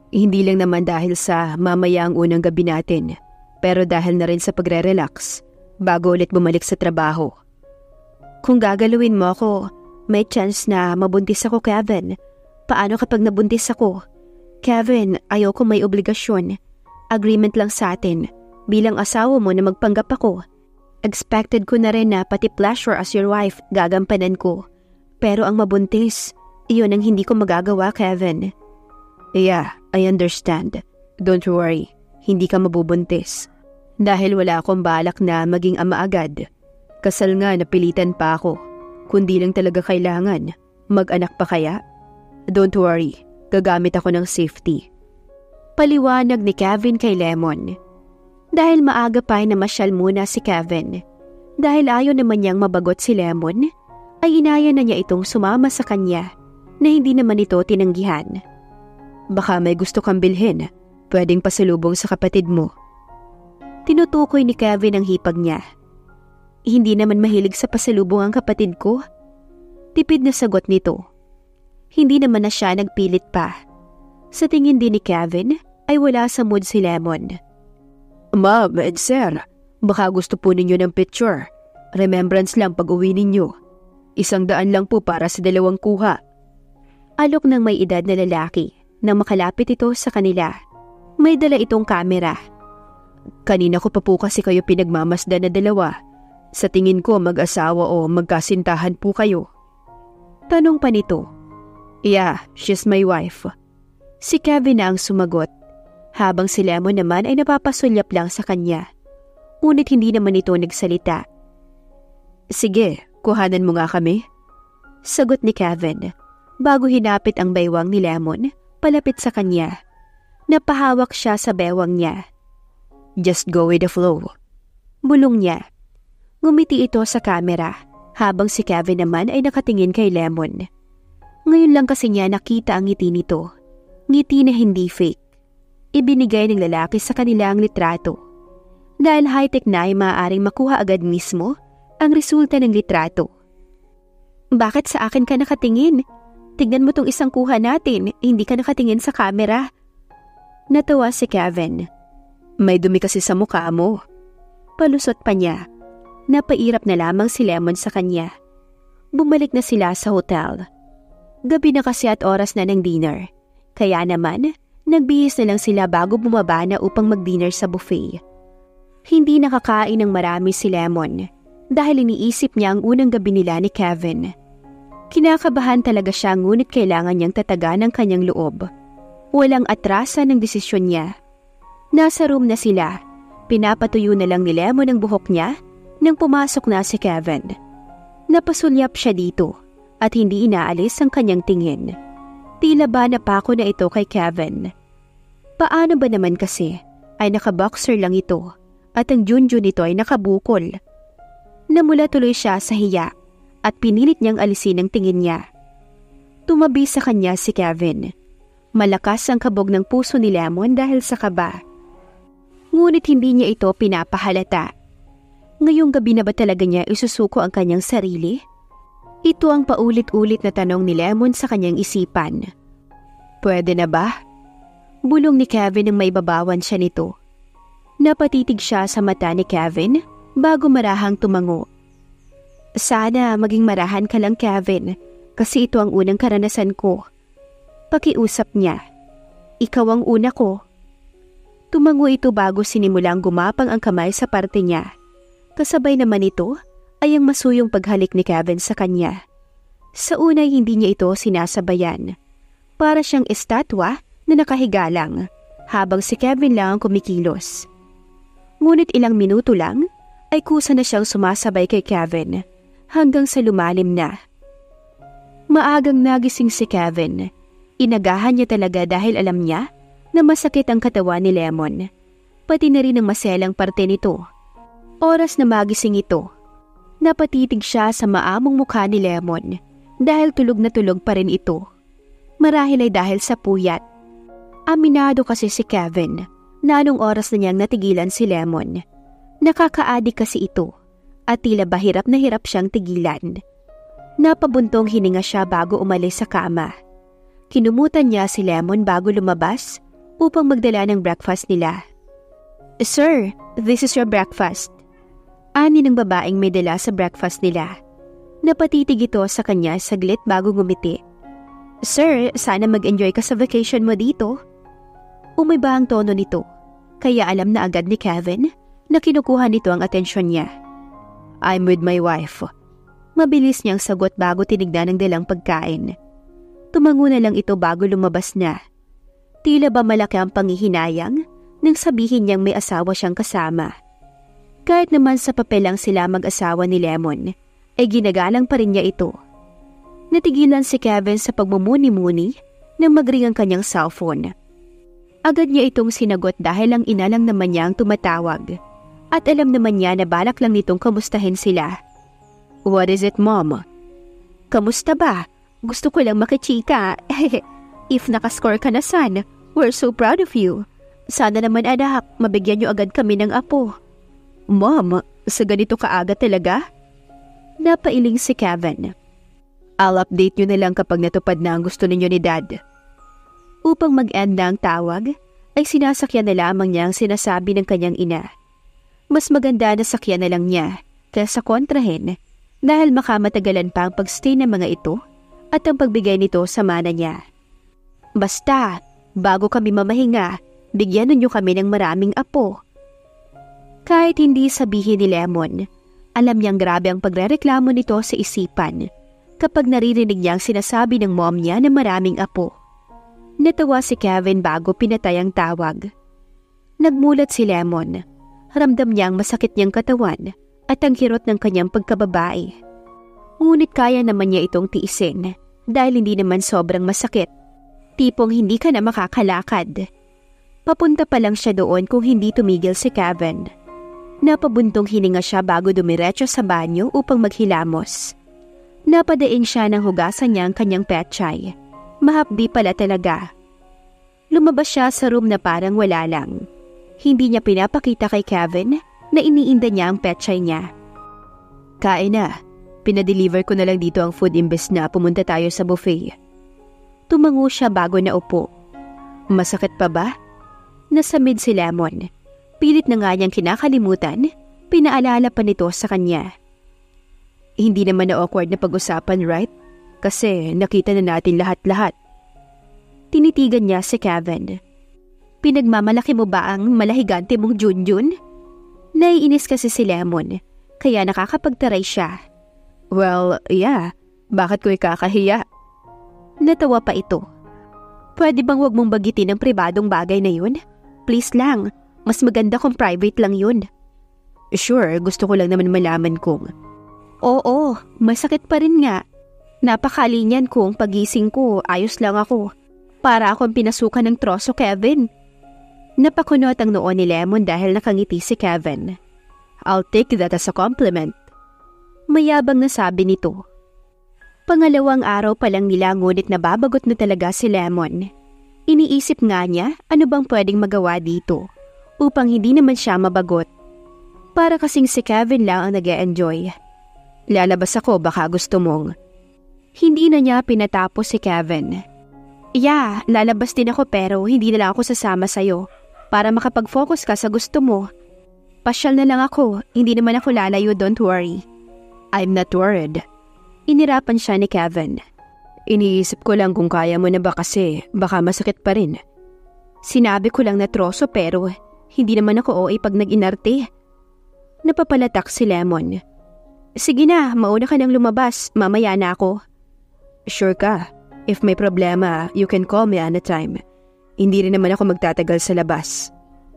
Hindi lang naman dahil sa mamaya ang unang gabi natin, pero dahil na rin sa pagre-relax bago ulit bumalik sa trabaho. Kung gagalawin mo ako, may chance na mabuntis ako, Kevin. Paano kapag nabuntis ako? Kevin, ayoko may obligasyon. Agreement lang sa atin. Bilang asawa mo na magpanggap ako. Expected ko na rin na pati pleasure as your wife gagampanan ko. Pero ang mabuntis, iyon ang hindi ko magagawa, Kevin. Yeah, I understand. Don't worry, hindi ka mabubuntis. Dahil wala akong balak na maging ama agad. Kasal nga, napilitan pa ako. Kundi lang talaga kailangan. Mag-anak pa kaya? Don't worry, gagamit ako ng safety. Paliwanag ni Kevin kay Lemon. Dahil maaga pa ay namasyal muna si Kevin. Dahil ayaw naman niyang mabagot si Lemon, ay inaya na niya itong sumama sa kanya na hindi naman ito tinanggihan. Baka may gusto kang bilhin, pwedeng pasalubong sa kapatid mo. Tinutukoy ni Kevin ang hipag niya. Hindi naman mahilig sa pasalubong ang kapatid ko. Tipid na sagot nito. Hindi naman na siya nagpilit pa. Sa tingin din ni Kevin ay wala sa mood si Lemon. Ma'am and sir, baka gusto po ninyo ng picture. Remembrance lang pag uwi ninyo. 100 lang po para sa 2 kuha. Alok ng may edad na lalaki nang makalapit ito sa kanila. May dala itong kamera. Kanina ko pa po kasi kayo pinagmamasdan na 2. Sa tingin ko mag-asawa o magkasintahan po kayo. Tanong pa nito. Yeah, she's my wife. Si Kevin na ang sumagot, habang si Lemon naman ay napapasulyap lang sa kanya. Ngunit hindi naman ito nagsalita. Sige, kuhanan mo nga kami. Sagot ni Kevin, bago hinapit ang baywang ni Lemon, palapit sa kanya. Napahawak siya sa bewang niya. Just go with the flow. Bulong niya. Ngumiti ito sa kamera, habang si Kevin naman ay nakatingin kay Lemon. Ngayon lang kasi niya nakita ang ngiti nito. Ngiti na hindi fake. Ibinigay ng lalaki sa kanila ang litrato. Dahil high-tech na ay maaaring makuha agad mismo ang resulta ng litrato. Bakit sa akin ka nakatingin? Tignan mo tong isang kuha natin, hindi ka nakatingin sa camera. Natawa si Kevin. May dumi kasi sa mukha mo. Palusot pa niya. Napairap na lamang si Lemon sa kanya. Bumalik na sila sa hotel. Gabi na kasi at oras na ng dinner. Kaya naman, nagbihis na lang sila bago bumaba na upang mag-dinner sa buffet. Hindi nakakain ng marami si Lemon dahil iniisip niya ang unang gabi nila ni Kevin. Kinakabahan talaga siya ngunit kailangan niyang tatagan ang kanyang loob. Walang atrasan ng desisyon niya. Nasa room na sila. Pinapatuyo na lang ni Lemon ang buhok niya nang pumasok na si Kevin. Napasulyap siya dito at hindi inaalis ang kanyang tingin. Tila ba napako na ito kay Kevin. Paano ba naman kasi ay nakaboxer lang ito at ang junjun nito ay nakabukol. Namula tuloy siya sa hiya at pinilit niyang alisin ang tingin niya. Tumabi sa kanya si Kevin. Malakas ang kabog ng puso ni Lemon dahil sa kaba. Ngunit hindi niya ito pinapahalata. Ngayong gabi na ba talaga niya isusuko ang kanyang sarili? Ito ang paulit-ulit na tanong ni Lemon sa kanyang isipan. Pwede na ba? Bulong ni Kevin nang may babawan siya nito. Napatitig siya sa mata ni Kevin bago marahang tumango. Sana maging marahan ka lang, Kevin, kasi ito ang unang karanasan ko. Pakiusap niya. Ikaw ang una ko. Tumango ito bago sinimulang gumapang ang kamay sa parte niya. Kasabay naman ito ay ang masuyong paghalik ni Kevin sa kanya. Sa unay hindi niya ito sinasabayan. Para siyang estatwa na nakahiga lang, habang si Kevin lang ang kumikilos. Ngunit ilang minuto lang ay kusa na siyang sumasabay kay Kevin hanggang sa lumalim na. Maagang nagising si Kevin. Inagahan niya talaga dahil alam niya na masakit ang katawan ni Lemon, pati na rin ang maselang parte nito. Oras na magising ito, napatitig siya sa maamong mukha ni Lemon dahil tulog na tulog pa rin ito. Marahil ay dahil sa puyat. Aminado kasi si Kevin na anong oras na niyang natigilan si Lemon. Nakakaadik kasi ito at tila ba hirap na hirap siyang tigilan. Napabuntong hininga siya bago umalis sa kama. Kinumutan niya si Lemon bago lumabas upang magdala ng breakfast nila. "Sir, this is your breakfast." Ani ng babaeng may dala sa breakfast nila. Napatitig ito sa kanya saglit bago ngumiti. "Sir, sana mag-enjoy ka sa vacation mo dito." Umiba ang tono nito, kaya alam na agad ni Kevin na kinukuha nito ang atensyon niya. "I'm with my wife." Mabilis niyang sagot bago tinignan ang dalang pagkain. Tumango na lang ito bago lumabas na. Tila ba malaki ang panghihinayang nang sabihin niyang may asawa siyang kasama. Kahit naman sa papel lang sila mag-asawa ni Lemon, ay ginagalang pa rin niya ito. Natigilan si Kevin sa pagmumuni-muni nang mag-ring ang kanyang cellphone. Agad niya itong sinagot dahil ang ina lang naman niya ang tumatawag. At alam naman niya na balak lang nitong kamustahin sila. "What is it, Mom?" "Kamusta ba? Gusto ko lang makichika." "If nakascore ka na, son, we're so proud of you. Sana naman anak, mabigyan niyo agad kami ng apo." "Mom, sa ganito kaaga talaga?" Napailing si Kevin. "I'll update niyo na lang kapag natupad na ang gusto ninyo ni Dad." Upang mag-end na ang tawag, ay sinasakyan na lamang niya ang sinasabi ng kanyang ina. Mas maganda na sakyan na lang niya kaysa kontrahin dahil makamatagalan pa ang pagstay ng mga ito at ang pagbigay nito sa mana niya. "Basta, bago kami mamahinga, bigyan ninyo kami ng maraming apo." Kahit hindi sabihin ni Lemon, alam niyang grabe ang pagrereklamo nito sa isipan kapag naririnig niya ang sinasabi ng mom niya na maraming apo. Natawa si Kevin bago pinatay ang tawag. Nagmulat si Lemon. Ramdam niya ang masakit niyang katawan at ang kirot ng kanyang pagkababae. Ngunit kaya naman niya itong tiisin dahil hindi naman sobrang masakit. Tipong hindi ka na makakalakad. Papunta pa lang siya doon kung hindi tumigil si Kevin. Napabuntong hininga siya bago dumiretso sa banyo upang maghilamos. Napadaing siya ng hugasan niya ang kanyang petchay. Mahapdi pala talaga. Lumabas siya sa room na parang wala lang. Hindi niya pinapakita kay Kevin na iniinda niya ang petchay niya. "Kain na. Pinadeliver ko na lang dito ang food imbes na pumunta tayo sa buffet." Tumango siya bago naupo. "Masakit pa ba?" Nasamid si Lemon. Pilit na nga niyang kinakalimutan, pinaalala pa nito sa kanya. "Hindi naman na awkward na pag-usapan, right? Kasi nakita na natin lahat-lahat." Tinitigan niya si Kevin. "Pinagmamalaki mo ba ang malahigante mong Junjun?" Naiinis kasi si Lemon, kaya nakakapagtaray siya. "Well, yeah. Bakit ko ikakahiya?" Natawa pa ito. "Pwede bang wag mong bagitin ang pribadong bagay na yun? Please lang. Mas maganda kung private lang yun." "Sure, gusto ko lang naman malaman kung..." "Oo, masakit pa rin nga. Napakalinyan kong pagising ko, ayos lang ako. Para akong pinasukan ng troso, Kevin." Napakunot ang noo ni Lemon dahil nakangiti si Kevin. "I'll take that as a compliment." Mayabang na sabi nito. Pangalawang araw pa lang nila ngunit nababagot na talaga si Lemon. Iniisip nga niya ano bang pwedeng magawa dito upang hindi naman siya mabagot. Para kasing si Kevin lang ang nag-e-enjoy. "Lalabas ako, baka gusto mong..." Hindi na niya pinatapos si Kevin. "Yeah, lalabas din ako pero hindi na lang ako sasama sa'yo para makapag-focus ka sa gusto mo. Pasyal na lang ako, hindi naman ako lalayo, don't worry." "I'm not worried." Inirapan siya ni Kevin. "Iniisip ko lang kung kaya mo na ba kasi baka masakit pa rin." "Sinabi ko lang na troso pero hindi naman ako OA pag nag-inarte." Napapalatak si Lemon. "Sige na, mauna ka nang lumabas, mamaya na ako." "Sure ka? If may problema, you can call me anytime. Hindi rin naman ako magtatagal sa labas."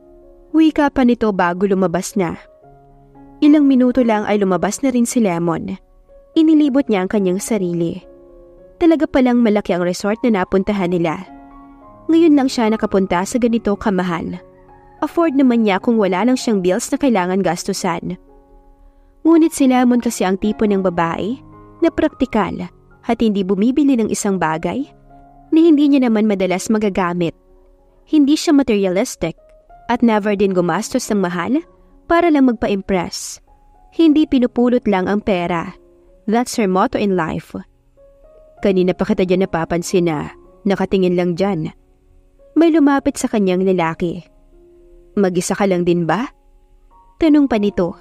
Wika pa nito bago lumabas na. Ilang minuto lang ay lumabas na rin si Lemon. Inilibot niya ang kanyang sarili. Talaga palang malaki ang resort na napuntahan nila. Ngayon lang siya nakapunta sa ganito kamahal. Afford naman niya kung wala lang siyang bills na kailangan gastusan. Ngunit si Lemon kasi ang tipo ng babae na praktikal at hindi bumibili ng isang bagay na hindi niya naman madalas magagamit. Hindi siya materialistic at never din gumastos ng mahal para lang magpa-impress. Hindi pinupulot lang ang pera. That's her motto in life. "Kanina pa kita dyan napapansin na nakatingin lang dyan." May lumapit sa kanyang lalaki. Mag-isa ka lang din ba? Tanong pa nito.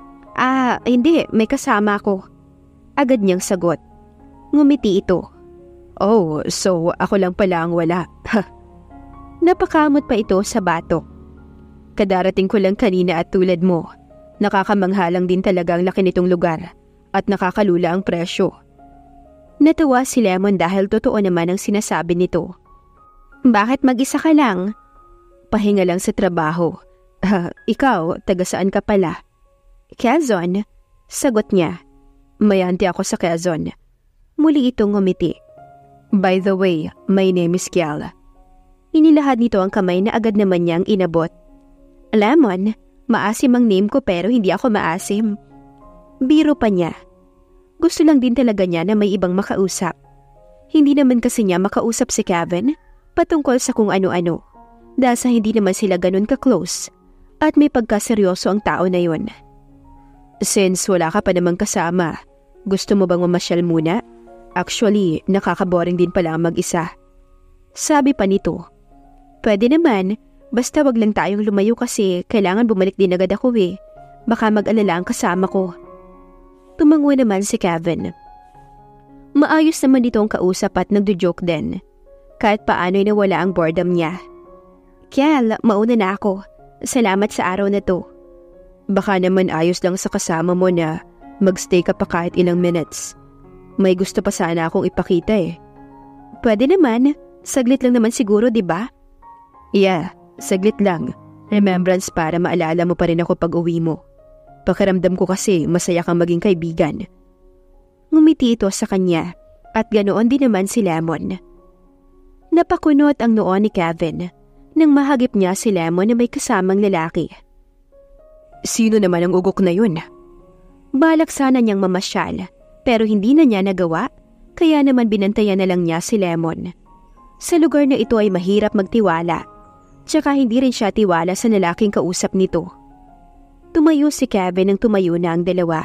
Hindi, may kasama ako. Agad niyang sagot. Ngumiti ito. Oh, so ako lang pala ang wala. Napakamot pa ito sa batok. Kadarating ko lang kanina at tulad mo. Nakakamanghalang din talaga ang laki nitong lugar at nakakalula ang presyo. Natuwa si Lemon dahil totoo naman ang sinasabi nito. Bakit mag-isa ka lang? Pahinga lang sa trabaho. Ikaw, taga saan ka pala? Quezon, sagot niya. Mayante ako sa Quezon. Muli itong ngumiti. By the way, my name is Kiel. Inilahad nito ang kamay na agad naman niyang inabot. Lemon, maasim ang name ko pero hindi ako maasim. Biro pa niya. Gusto lang din talaga niya na may ibang makausap. Hindi naman kasi niya makausap si Kevin patungkol sa kung ano-ano. Dahil sa hindi naman sila ganun ka-close at may pagkaseryoso ang tao na yun. Since wala ka pa namang kasama, gusto mo bang mamasyal muna? Actually, nakakaboring din pala ang mag-isa. Sabi pa nito. Pwede naman, basta wag lang tayong lumayo kasi kailangan bumalik din agad ako eh. Baka mag-alala ang kasama ko. Tumango naman si Kevin. Maayos naman dito ang kausap at nagdo-joke din. Kahit paano'y nawala ang boredom niya. Kiel, mauna na ako. Salamat sa araw na to. Baka naman ayos lang sa kasama mo na magstay ka pa kahit ilang minutes. May gusto pa sana akong ipakita eh. Pwede naman. Saglit lang naman siguro, di ba? Yeah, saglit lang. Remembrance para maalala mo pa rin ako pag uwi mo. Pakiramdam ko kasi masaya kang maging kaibigan. Ngumiti ito sa kanya at ganoon din naman si Lemon. Napakunot ang noo ni Kevin nang mahagip niya si Lemon na may kasamang lalaki. Sino naman ang ugok na yun? Balak sana niyang mamasyal pero hindi na niya nagawa kaya naman binantayan na lang niya si Lemon. Sa lugar na ito ay mahirap magtiwala, tsaka hindi rin siya tiwala sa lalaking kausap nito. Tumayo si Kevin nang tumayo na ang dalawa.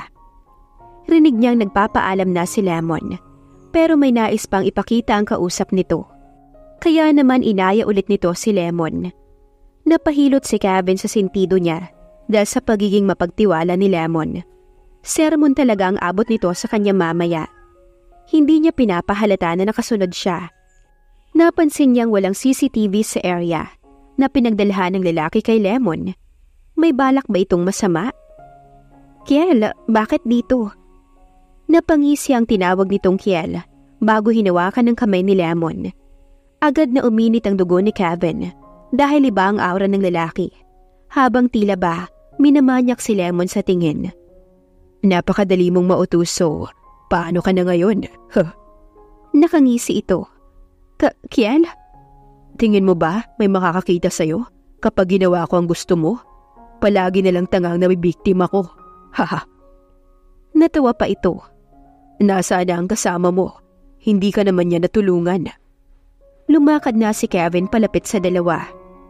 Rinig niyang nagpapaalam na si Lemon, pero may nais pang ipakita ang kausap nito. Kaya naman inaya ulit nito si Lemon. Napahilot si Kevin sa sentido niya dahil sa pagiging mapagtiwala ni Lemon. Sermon talaga ang abot nito sa kanya mamaya. Hindi niya pinapahalata na nakasunod siya. Napansin niyang walang CCTV sa area na pinagdalhan ng lalaki kay Lemon. May balak ba itong masama? Kiel, bakit dito? Napangisi ang tinawag nitong Kiel bago hinawakan ng kamay ni Lemon. Agad na uminit ang dugo ni Kevin dahil iba ang aura ng lalaki. Habang tila ba, minamanyak si Lemon sa tingin. Napakadali mong mautuso. Paano ka na ngayon? Nakangisi ito. Kiel? Tingin mo ba may makakakita sa'yo kapag ginawa ko ang gusto mo? Palagi na lang tangang na may biktima ko. Haha. Natawa pa ito. Nasaan na ang kasama mo? Hindi ka naman niya natulungan. Lumakad na si Kevin palapit sa dalawa.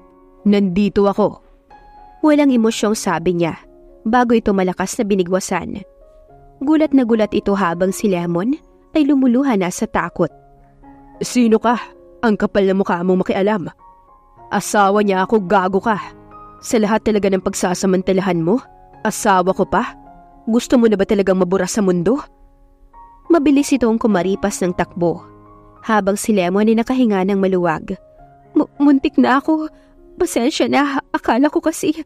Nandito ako. Walang emosyong sabi niya bago ito malakas na binigwasan. Gulat na gulat ito habang si Lemon ay lumuluha na sa takot. Sino ka? Ang kapal na mukha mong makialam. Asawa niya ako, gago ka. Sa lahat talaga ng pagsasamantalahan mo, asawa ko pa? Gusto mo na ba talagang mabura sa mundo? Mabilis itong kumaripas ng takbo, habang si Lemon ay nakahinga ng maluwag. Muntik na ako. Pasensya na, akala ko kasi...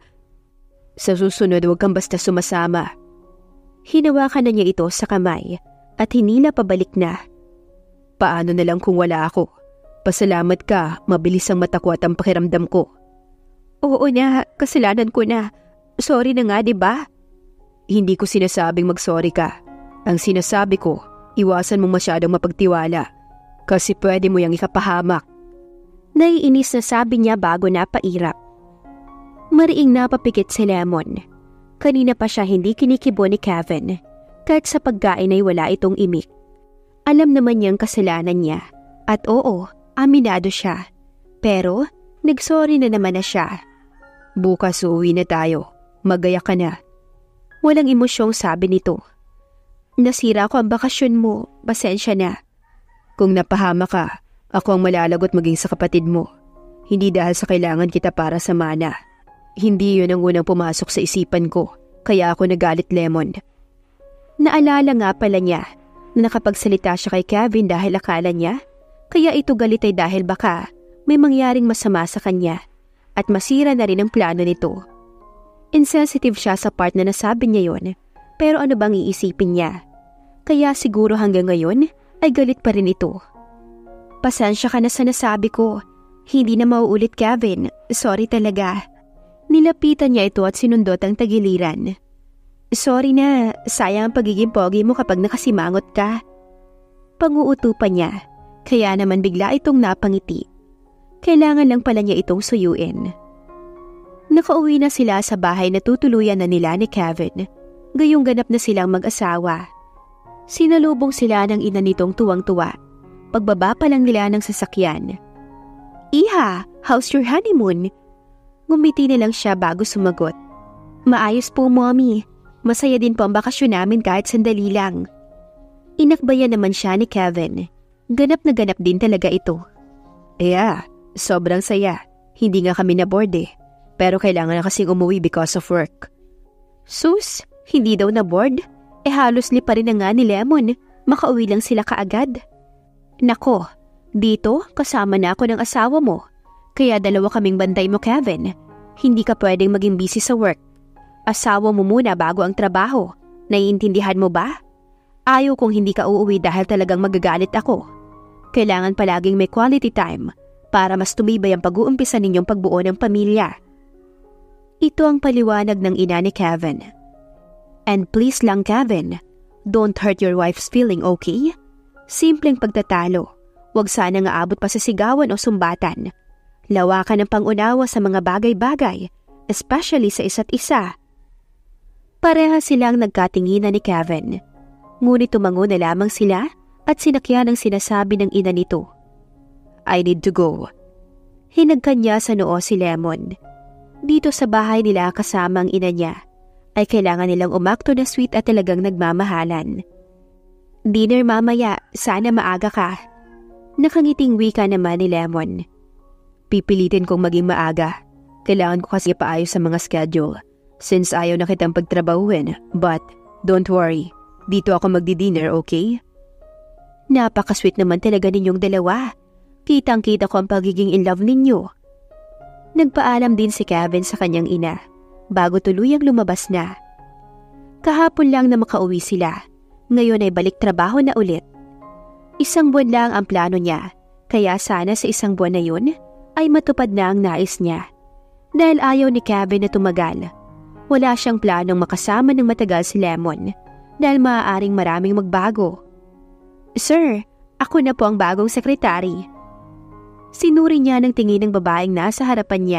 Sa susunod, huwag kang basta sumasama. Hinawakan na niya ito sa kamay at hinila pabalik na. Paano na lang kung wala ako? Pasalamat ka, mabilis ang mata ko at ang pakiramdam ko. Oo na, kasalanan ko na. Sorry na nga, diba? Hindi ko sinasabing mag-sorry ka. Ang sinasabi ko, iwasan mong masyadong mapagtiwala. Kasi pwede mo yang ikapahamak. Naiinis na sabi niya bago napairap. Mariing napapikit si Lemon. Kanina pa siya hindi kinikibo ni Kevin. Kahit sa pagkain ay wala itong imik. Alam naman niyang kasalanan niya. At oo, aminado siya. Pero, nagsorry na naman na siya. Bukas uuwi na tayo. Magaya ka na. Walang emosyong sabi nito. Nasira ko ang bakasyon mo. Pasensya na. Kung napahama ka, ako ang malalagot maging sa kapatid mo. Hindi dahil sa kailangan kita para sa mana. Hindi yun ang unang pumasok sa isipan ko, kaya ako nagalit, Lemon. Naalala nga pala niya na nakapagsalita siya kay Kevin dahil akala niya, kaya ito galit ay dahil baka may mangyaring masama sa kanya at masira na rin ang plano nito. Insensitive siya sa part na nasabi niya yon, pero ano bang iisipin niya? Kaya siguro hanggang ngayon ay galit pa rin ito. Pasensya ka na sa nasabi ko. Hindi na mauulit, Kevin. Sorry talaga. Nilapitan niya ito at sinundot ang tagiliran. Sorry na, sayang ang pagiging pogi mo kapag nakasimangot ka. Panguutupan niya, kaya naman bigla itong napangiti. Kailangan lang pala niya itong suyuin. Nakauwi na sila sa bahay na tutuluyan na nila ni Kevin. Gayong ganap na silang mag-asawa. Sinalubong sila ng ina nitong tuwang-tuwa. Pagbaba pa lang nila ng sasakyan. Iha, how's your honeymoon? Ngumiti na lang siya bago sumagot. Maayos po, Mommy. Masaya din po ang bakasyon namin kahit sandali lang. Inakbayan naman siya ni Kevin. Ganap na ganap din talaga ito. Yeah, sobrang saya. Hindi nga kami na-board eh. Pero kailangan na kasing umuwi because of work. Sus, hindi daw na-board? Halos lipa rin na nga ni Lemon. Makauwi lang sila kaagad. Nako, dito kasama na ako ng asawa mo. Kaya dalawa kaming bantay mo, Kevin. Hindi ka pwedeng maging busy sa work. Asawa mo muna bago ang trabaho. Naiintindihan mo ba? Ayaw kong hindi ka uuwi dahil talagang magagalit ako. Kailangan palaging may quality time para mas tumibay ang pag-uumpisa ninyong pagbuo ng pamilya. Ito ang paliwanag ng ina ni Kevin. And please lang, Kevin, don't hurt your wife's feeling, okay? Simpleng pagtatalo. Huwag sana nga abot pa sa sigawan o sumbatan. Lawakan ang pangunawa sa mga bagay-bagay, especially sa isa't isa. Pareha silang nagkatinginan ni Kevin. Ngunit tumango na lamang sila at sinakyan ang sinasabi ng ina nito. I need to go. Hinagkan niya sa noo si Lemon. Dito sa bahay nila kasama ang ina niya, ay kailangan nilang umakto na sweet at talagang nagmamahalan. Dinner mamaya, sana maaga ka. Nakangiting wika naman ni Lemon. Pipilitin kong maging maaga. Kailangan ko kasi paayos sa mga schedule since ayaw na kitang pagtrabahuin. But don't worry, dito ako magdi-dinner, okay? Napakasweet naman talaga ninyong dalawa. Kitang-kita ko ang pagiging in love ninyo. Nagpaalam din si Kevin sa kanyang ina bago tuluyang lumabas na. Kahapon lang na makauwi sila. Ngayon ay balik trabaho na ulit. 1 buwan lang ang plano niya, kaya sana sa 1 buwan na yun ay matupad na ang nais niya. Dahil ayaw ni Kevin na tumagal. Wala siyang planong makasama ng matagal si Lemon dahil maaaring maraming magbago. Sir, ako na po ang bagong sekretary. Sinuri niya ng tingin ng babaeng nasa harapan niya.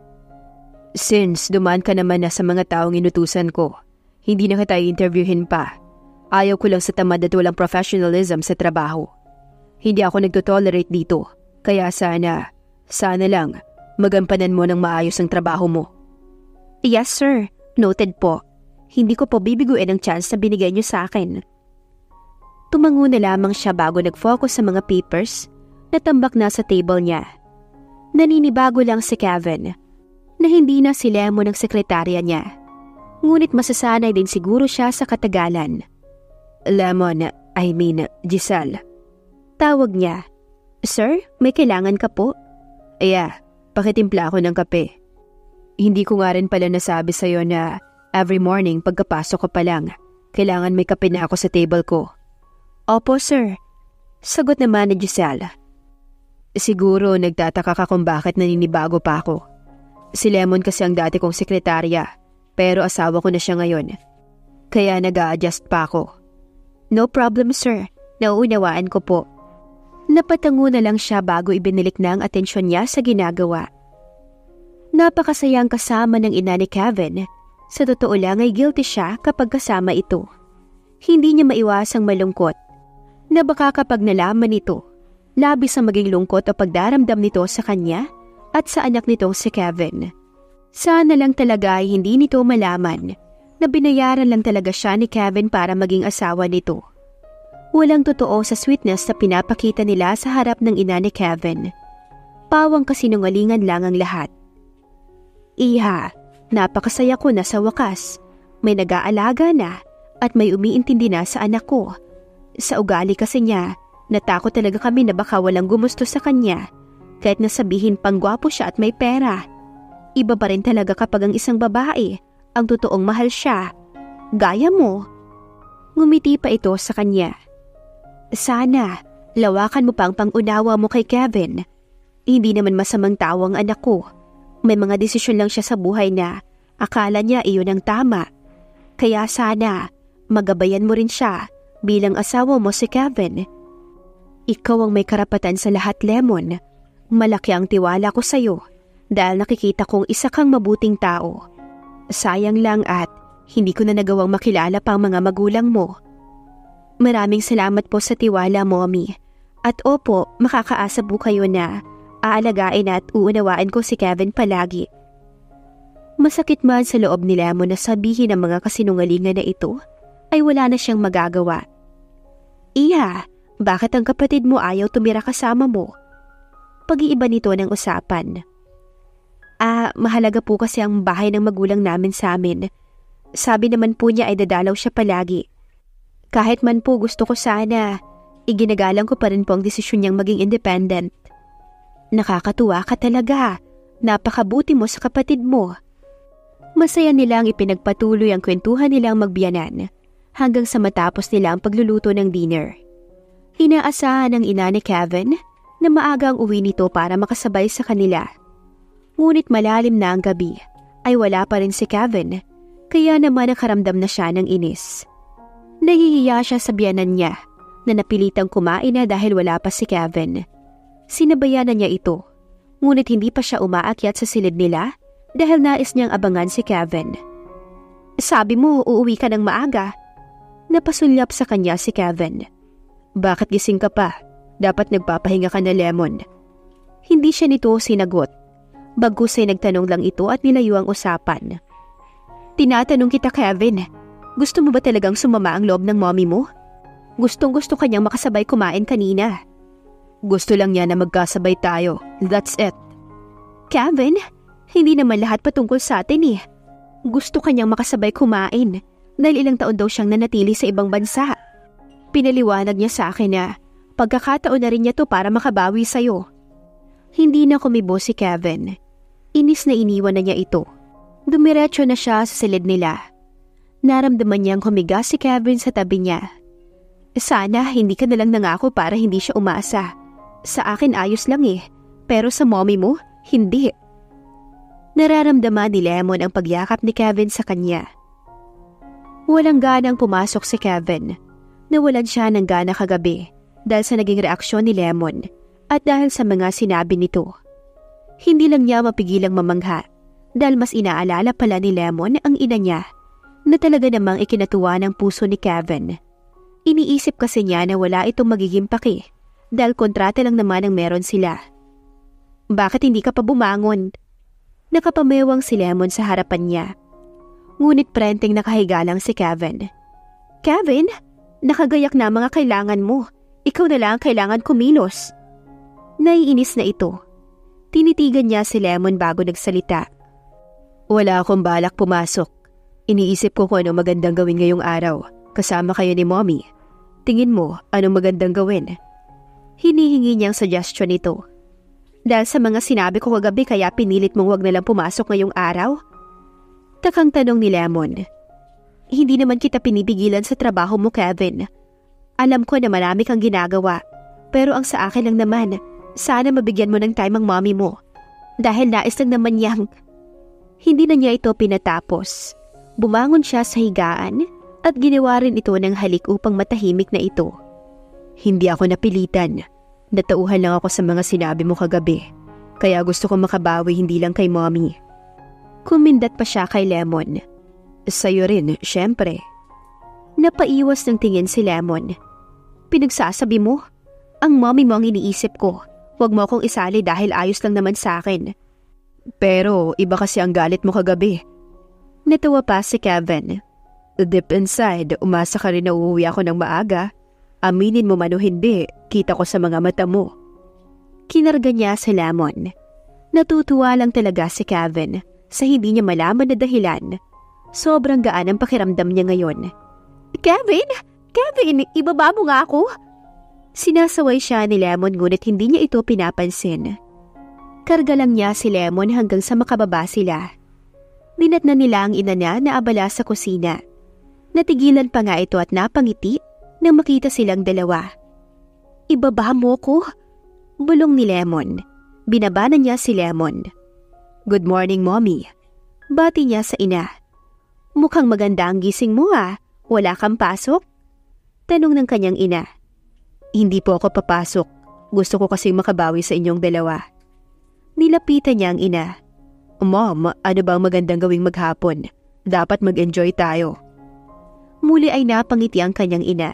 Since dumaan ka naman na sa mga taong inutusan ko, hindi na kita i-interviewin pa. Ayaw ko lang sa tamad at walang professionalism sa trabaho. Hindi ako nagtotolerate dito, kaya sana lang magampanan mo ng maayos ang trabaho mo. Yes sir, noted po. Hindi ko po bibiguin ang chance na binigay niyo sa akin. Tumango na lamang siya bago nag-focus sa mga papers na tambak na sa table niya. Naninibago lang si Kevin na hindi na si Lemon ang sekretarya niya. Ngunit masasanay din siguro siya sa katagalan. Lemon, Giselle. Tawag niya. Sir, may kailangan ka po? Yeah, pakitimpla ako ng kape. Hindi ko nga rin pala nasabi sa'yo na every morning pagkapasok ko pa lang, kailangan may kape na ako sa table ko. Opo sir, sagot naman ni Giselle. Siguro nagtataka ka kung bakit naninibago pa ako. Si Lemon kasi ang dati kong sekretarya, pero asawa ko na siya ngayon. Kaya nag-a-adjust pa ako. No problem sir, nauunawaan ko po. Napatango na lang siya bago ibinilik na ang atensyon niya sa ginagawa. Napakasayang kasama ng ina ni Kevin. Sa totoo lang ay guilty siya kapag kasama ito. Hindi niya maiwasang malungkot na baka kapag nalaman nito, labis ang maging lungkot o pagdaramdam nito sa kanya at sa anak nitong si Kevin. Sana lang talaga ay hindi nito malaman na binayaran lang talaga siya ni Kevin para maging asawa nito. Walang totoo sa sweetness na pinapakita nila sa harap ng ina ni Kevin. Pawang kasinungalingan lang ang lahat. Iha, napakasaya ko na sa wakas. May nag-aalaga na at may umiintindi na sa anak ko. Sa ugali kasi niya, natakot talaga kami na baka walang gumusto sa kanya. Kahit nasabihin pang gwapo siya at may pera. Iba pa rin talaga kapag ang isang babae ang totoong mahal siya. Gaya mo. Ngumiti pa ito sa kanya. Sana, lawakan mo pa ang pangunawa mo kay Kevin. Hindi naman masamang tao ang anak ko. May mga desisyon lang siya sa buhay na akala niya iyon ang tama. Kaya sana, magabayan mo rin siya bilang asawa mo si Kevin. Ikaw ang may karapatan sa lahat, Lemon. Malaki ang tiwala ko sa'yo dahil nakikita kong isa kang mabuting tao. Sayang lang at hindi ko na nagawang makilala pa ang mga magulang mo. Maraming salamat po sa tiwala, Mommy. At opo, makakaasa po kayo na aalagaan at uunawaan ko si Kevin palagi. Masakit man sa loob ni Lemon na sabihin ang mga kasinungalingan na ito, ay wala na siyang magagawa. Iya, bakit ang kapatid mo ayaw tumira kasama mo? Pag-iiba nito ng usapan. Mahalaga po kasi ang bahay ng magulang namin sa amin. Sabi naman po niya ay dadalaw siya palagi. Kahit man po gusto ko sana, iginagalang ko pa rin po ang desisyon niyang maging independent. Nakakatuwa ka talaga. Napakabuti mo sa kapatid mo. Masaya nilang ipinagpatuloy ang kwentuhan nilang magbiyanan hanggang sa matapos nila ang pagluluto ng dinner. Inaasahan ng ina ni Kevin na maagang uwi nito para makasabay sa kanila. Ngunit malalim na ang gabi ay wala pa rin si Kevin, kaya naman nakaramdam na siya ng inis. Nahihiya siya sa biyanan niya na napilitang kumain na dahil wala pa si Kevin. Sinabayan na niya ito, ngunit hindi pa siya umaakyat sa silid nila dahil nais niyang abangan si Kevin. Sabi mo uuwi ka ng maaga. Napasulyap sa kanya si Kevin. Bakit gising ka pa? Dapat nagpapahinga ka na, Lemon. Hindi siya nito sinagot. Bagkus ay nagtanong lang ito at nilayo ang usapan. Tinatanong kita, Kevin. Gusto mo ba talagang sumama ang loob ng mommy mo? Gustong-gusto kanyang makasabay kumain kanina. Gusto lang niya na magkasabay tayo. That's it. Kevin, hindi naman lahat patungkol sa atin eh. Gusto kanyang makasabay kumain dahil ilang taon daw siyang nanatili sa ibang bansa. Pinaliwanag niya sa akin na pagkakataon na rin niya to para makabawi sa'yo. Hindi na kumibo si Kevin. Inis na iniwan na niya ito. Dumiretso na siya sa silid nila. Naramdaman niyang humiga si Kevin sa tabi niya. Sana hindi ka nalang nangako para hindi siya umasa. Sa akin ayos lang eh, pero sa mommy mo, hindi. Nararamdaman ni Lemon ang pagyakap ni Kevin sa kanya. Walang ganang pumasok si Kevin. Nawalan siya ng gana kagabi dahil sa naging reaksyon ni Lemon at dahil sa mga sinabi nito. Hindi lang niya mapigilang mamangha dahil mas inaalala pala ni Lemon ang ina niya na talaga namang ikinatuwa ng puso ni Kevin. Iniisip kasi niya na wala itong magiging paki dahil kontrata lang naman ang meron sila. Bakit hindi ka pa bumangon? Nakapamewang si Lemon sa harapan niya. Ngunit prenteng nakahiga lang si Kevin. Kevin, nakagayak na mga kailangan mo. Ikaw na lang kailangan kumilos. Naiinis na ito. Tinitigan niya si Lemon bago nagsalita. Wala akong balak pumasok. Iniisip ko kung ano magandang gawin ngayong araw. Kasama kayo ni Mommy. Tingin mo, anong magandang gawin? Hinihingi niyang suggestion ito. Dahil sa mga sinabi ko kagabi kaya pinilit mong wag na lang pumasok ngayong araw? Takang tanong ni Lemon. Hindi naman kita pinipigilan sa trabaho mo, Kevin. Alam ko na marami kang ginagawa. Pero ang sa akin lang naman, sana mabigyan mo ng time ang mommy mo. Dahil nais lang naman niyang... Hindi na niya ito pinatapos. Bumangon siya sa higaan at ginawa rin ito ng halik upang matahimik na ito. Hindi ako napilitan. Natauhan lang ako sa mga sinabi mo kagabi. Kaya gusto ko makabawi hindi lang kay mommy. Kumindat pa siya kay Lemon. Sa'yo rin, syempre. Napaiwas ng tingin si Lemon. Pinagsasabi mo? Ang mommy mo ang iniisip ko. Huwag mo akong isali dahil ayos lang naman sa akin. Pero iba kasi ang galit mo kagabi. Natawa pa si Kevin. Deep inside, umasa ka rin na uuwi ako ng maaga. Aminin mo man o hindi, kita ko sa mga mata mo. Kinarga niya si Lemon. Natutuwa lang talaga si Kevin sa hindi niya malaman na dahilan. Sobrang gaan ang pakiramdam niya ngayon. Kevin! Kevin! Ibaba mo nga ako! Sinasaway siya ni Lemon ngunit hindi niya ito pinapansin. Karga lang niya si Lemon hanggang sa makababa sila. Dinatnan nila ang ina niya na abala sa kusina. Natigilan pa nga ito at napangiti nang makita silang dalawa. Ibaba mo ko? Bulong ni Lemon. Binabanan niya si Lemon. Good morning, Mommy. Bati niya sa ina. Mukhang maganda ang gising mo ah. Wala kang pasok? Tanong ng kanyang ina. Hindi po ako papasok. Gusto ko kasing makabawi sa inyong dalawa. Nilapitan niya ang ina. Mom, ano bang magandang gawing maghapon? Dapat mag-enjoy tayo. Muli ay napangiti ang kanyang ina.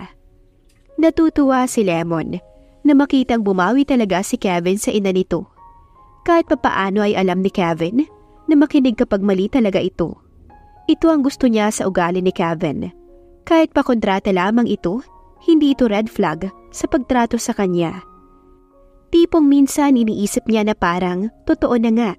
Natutuwa si Lemon na makitang bumawi talaga si Kevin sa ina nito. Kahit papaano ay alam ni Kevin na makinig kapag mali talaga ito. Ito ang gusto niya sa ugali ni Kevin. Kahit pa kontrata lamang ito, hindi ito red flag sa pagtrato sa kanya. Tipong minsan iniisip niya na parang totoo na nga.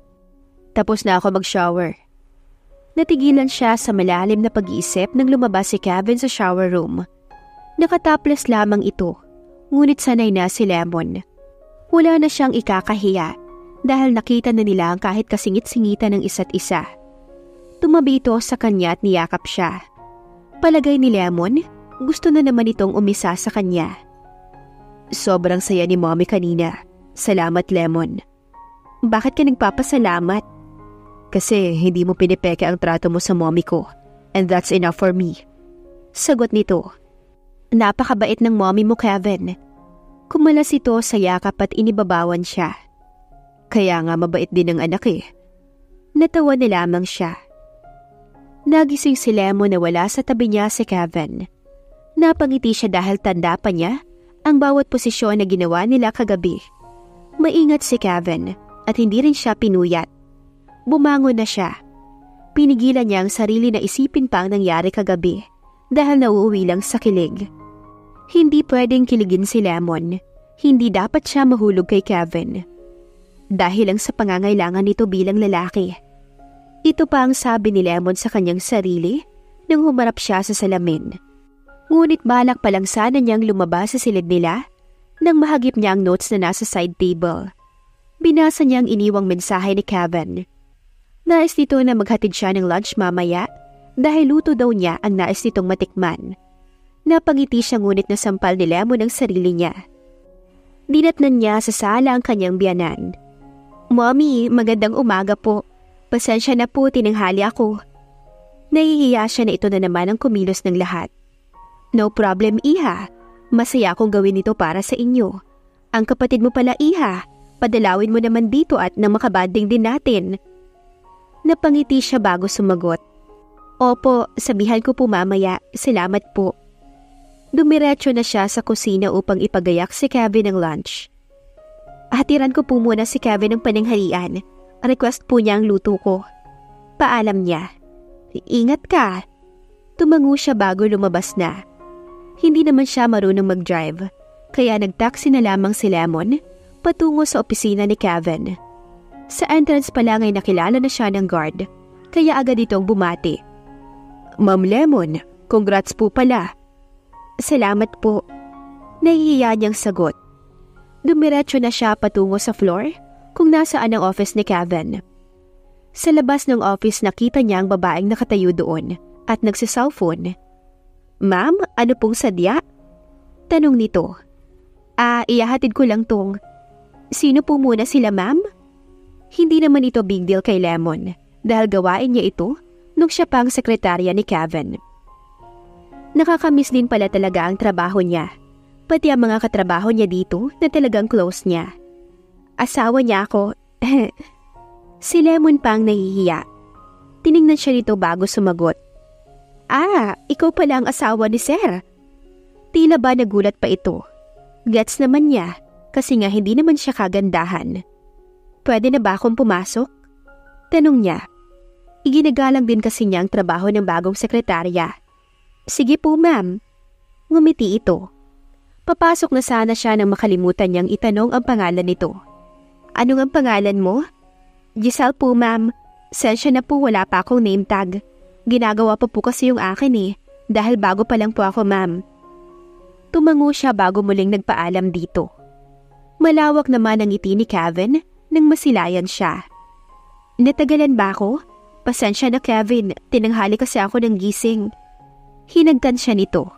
Tapos na ako mag-shower. Natigilan siya sa malalim na pag-iisip nang lumabas si Kevin sa shower room. Nakataples lamang ito, ngunit sanay na si Lemon. Wala na siyang ikakahiya dahil nakita na nila ang kahit kasingit-singitan ng isa't isa. Tumabi ito sa kanya at niyakap siya. Palagay ni Lemon, gusto na naman itong umisa sa kanya. Sobrang saya ni Mommy kanina. Salamat, Lemon. Bakit ka nagpapasalamat? Kasi hindi mo pinipeke ang trato mo sa mommy ko. And that's enough for me. Sagot nito. Napakabait ng mommy mo, Kevin. Kumalas ito sa yakap at inibabawan siya. Kaya nga mabait din ang anak eh. Natawa na lamang siya. Nagising si Lemon na wala sa tabi niya si Kevin. Napangiti siya dahil tanda pa niya ang bawat posisyon na ginawa nila kagabi. Maingat si Kevin at hindi rin siya pinuyat. Bumangon na siya. Pinigilan niya ang sarili na isipin pa ang nangyari kagabi dahil nauuwi lang sa kilig. Hindi pwedeng kiligin si Lemon. Hindi dapat siya mahulog kay Kevin. Dahil lang sa pangangailangan nito bilang lalaki. Ito pa ang sabi ni Lemon sa kanyang sarili nang humarap siya sa salamin. Ngunit balak pa lang sana niyang lumabas sa silid nila nang mahagip niya ang notes na nasa side table. Binasa niya ang iniwang mensahe ni Kevin. Nais nito na maghatid siya ng lunch mamaya dahil luto daw niya ang nais nitong matikman. Napangiti siya ngunit nasampal ni Lemon ang sarili niya. Dinatnan niya sa sala ang kanyang biyanan. Mommy, magandang umaga po. Pasensya na po, tinanghali ako. Nahihiya siya na ito na naman ang kumilos ng lahat. No problem, Iha. Masaya akong gawin ito para sa inyo. Ang kapatid mo pala, Iha. Padalawin mo naman dito at nang makabanding din natin. Napangiti siya bago sumagot. Opo, sabihan ko po mamaya. Salamat po. Dumiretso na siya sa kusina upang ipagayak si Kevin ng lunch. Hatiran ko po muna si Kevin ng pananghalian. Request po niya ang luto ko. Paalam niya. Ingat ka. Tumango siya bago lumabas na. Hindi naman siya marunong mag-drive, kaya nag-taxi na lamang si Lemon patungo sa opisina ni Kevin. Sa entrance pa lang ay nakilala na siya ng guard, kaya agad itong bumati. Ma'am Lemon, congrats po pala. Salamat po. Nahihiya niyang sagot. Dumiretso na siya patungo sa floor kung nasaan ang office ni Kevin. Sa labas ng office nakita niya ang babaeng nakatayo doon at nagsiselfone. Ma'am, ano pong sadya? Tanong nito. Iyahatid ko lang tong. Sino po muna sila, ma'am? Hindi naman ito big deal kay Lemon dahil gawain niya ito nung siya pang sekretarya ni Kevin. Nakakamiss din pala talaga ang trabaho niya, pati ang mga katrabaho niya dito na talagang close niya. Asawa niya ako. Si Lemon pang nahihiya. Tiningnan siya nito bago sumagot. Ikaw pala ang asawa ni Sir. Tila ba nagulat pa ito? Gets naman niya kasi nga hindi naman siya kagandahan. Pwede na ba akong pumasok? Tanong niya. Iginagalang din kasi niya ang trabaho ng bagong sekretarya. Sige po, ma'am. Ngumiti ito. Papasok na sana siya nang makalimutan niyang itanong ang pangalan nito. Anong ang pangalan mo? Giselle po, ma'am. Sensya na po, wala pa akong name tag. Ginagawa pa po kasi yung akin dahil bago pa lang po ako, ma'am. Tumango siya bago muling nagpaalam dito. Malawak naman ang ngiti ni Kevin nang masilayan siya. Natagalan ba ako? Pasensya na, Kevin, tinanghali kasi ako ng gising. Hinagkan siya nito.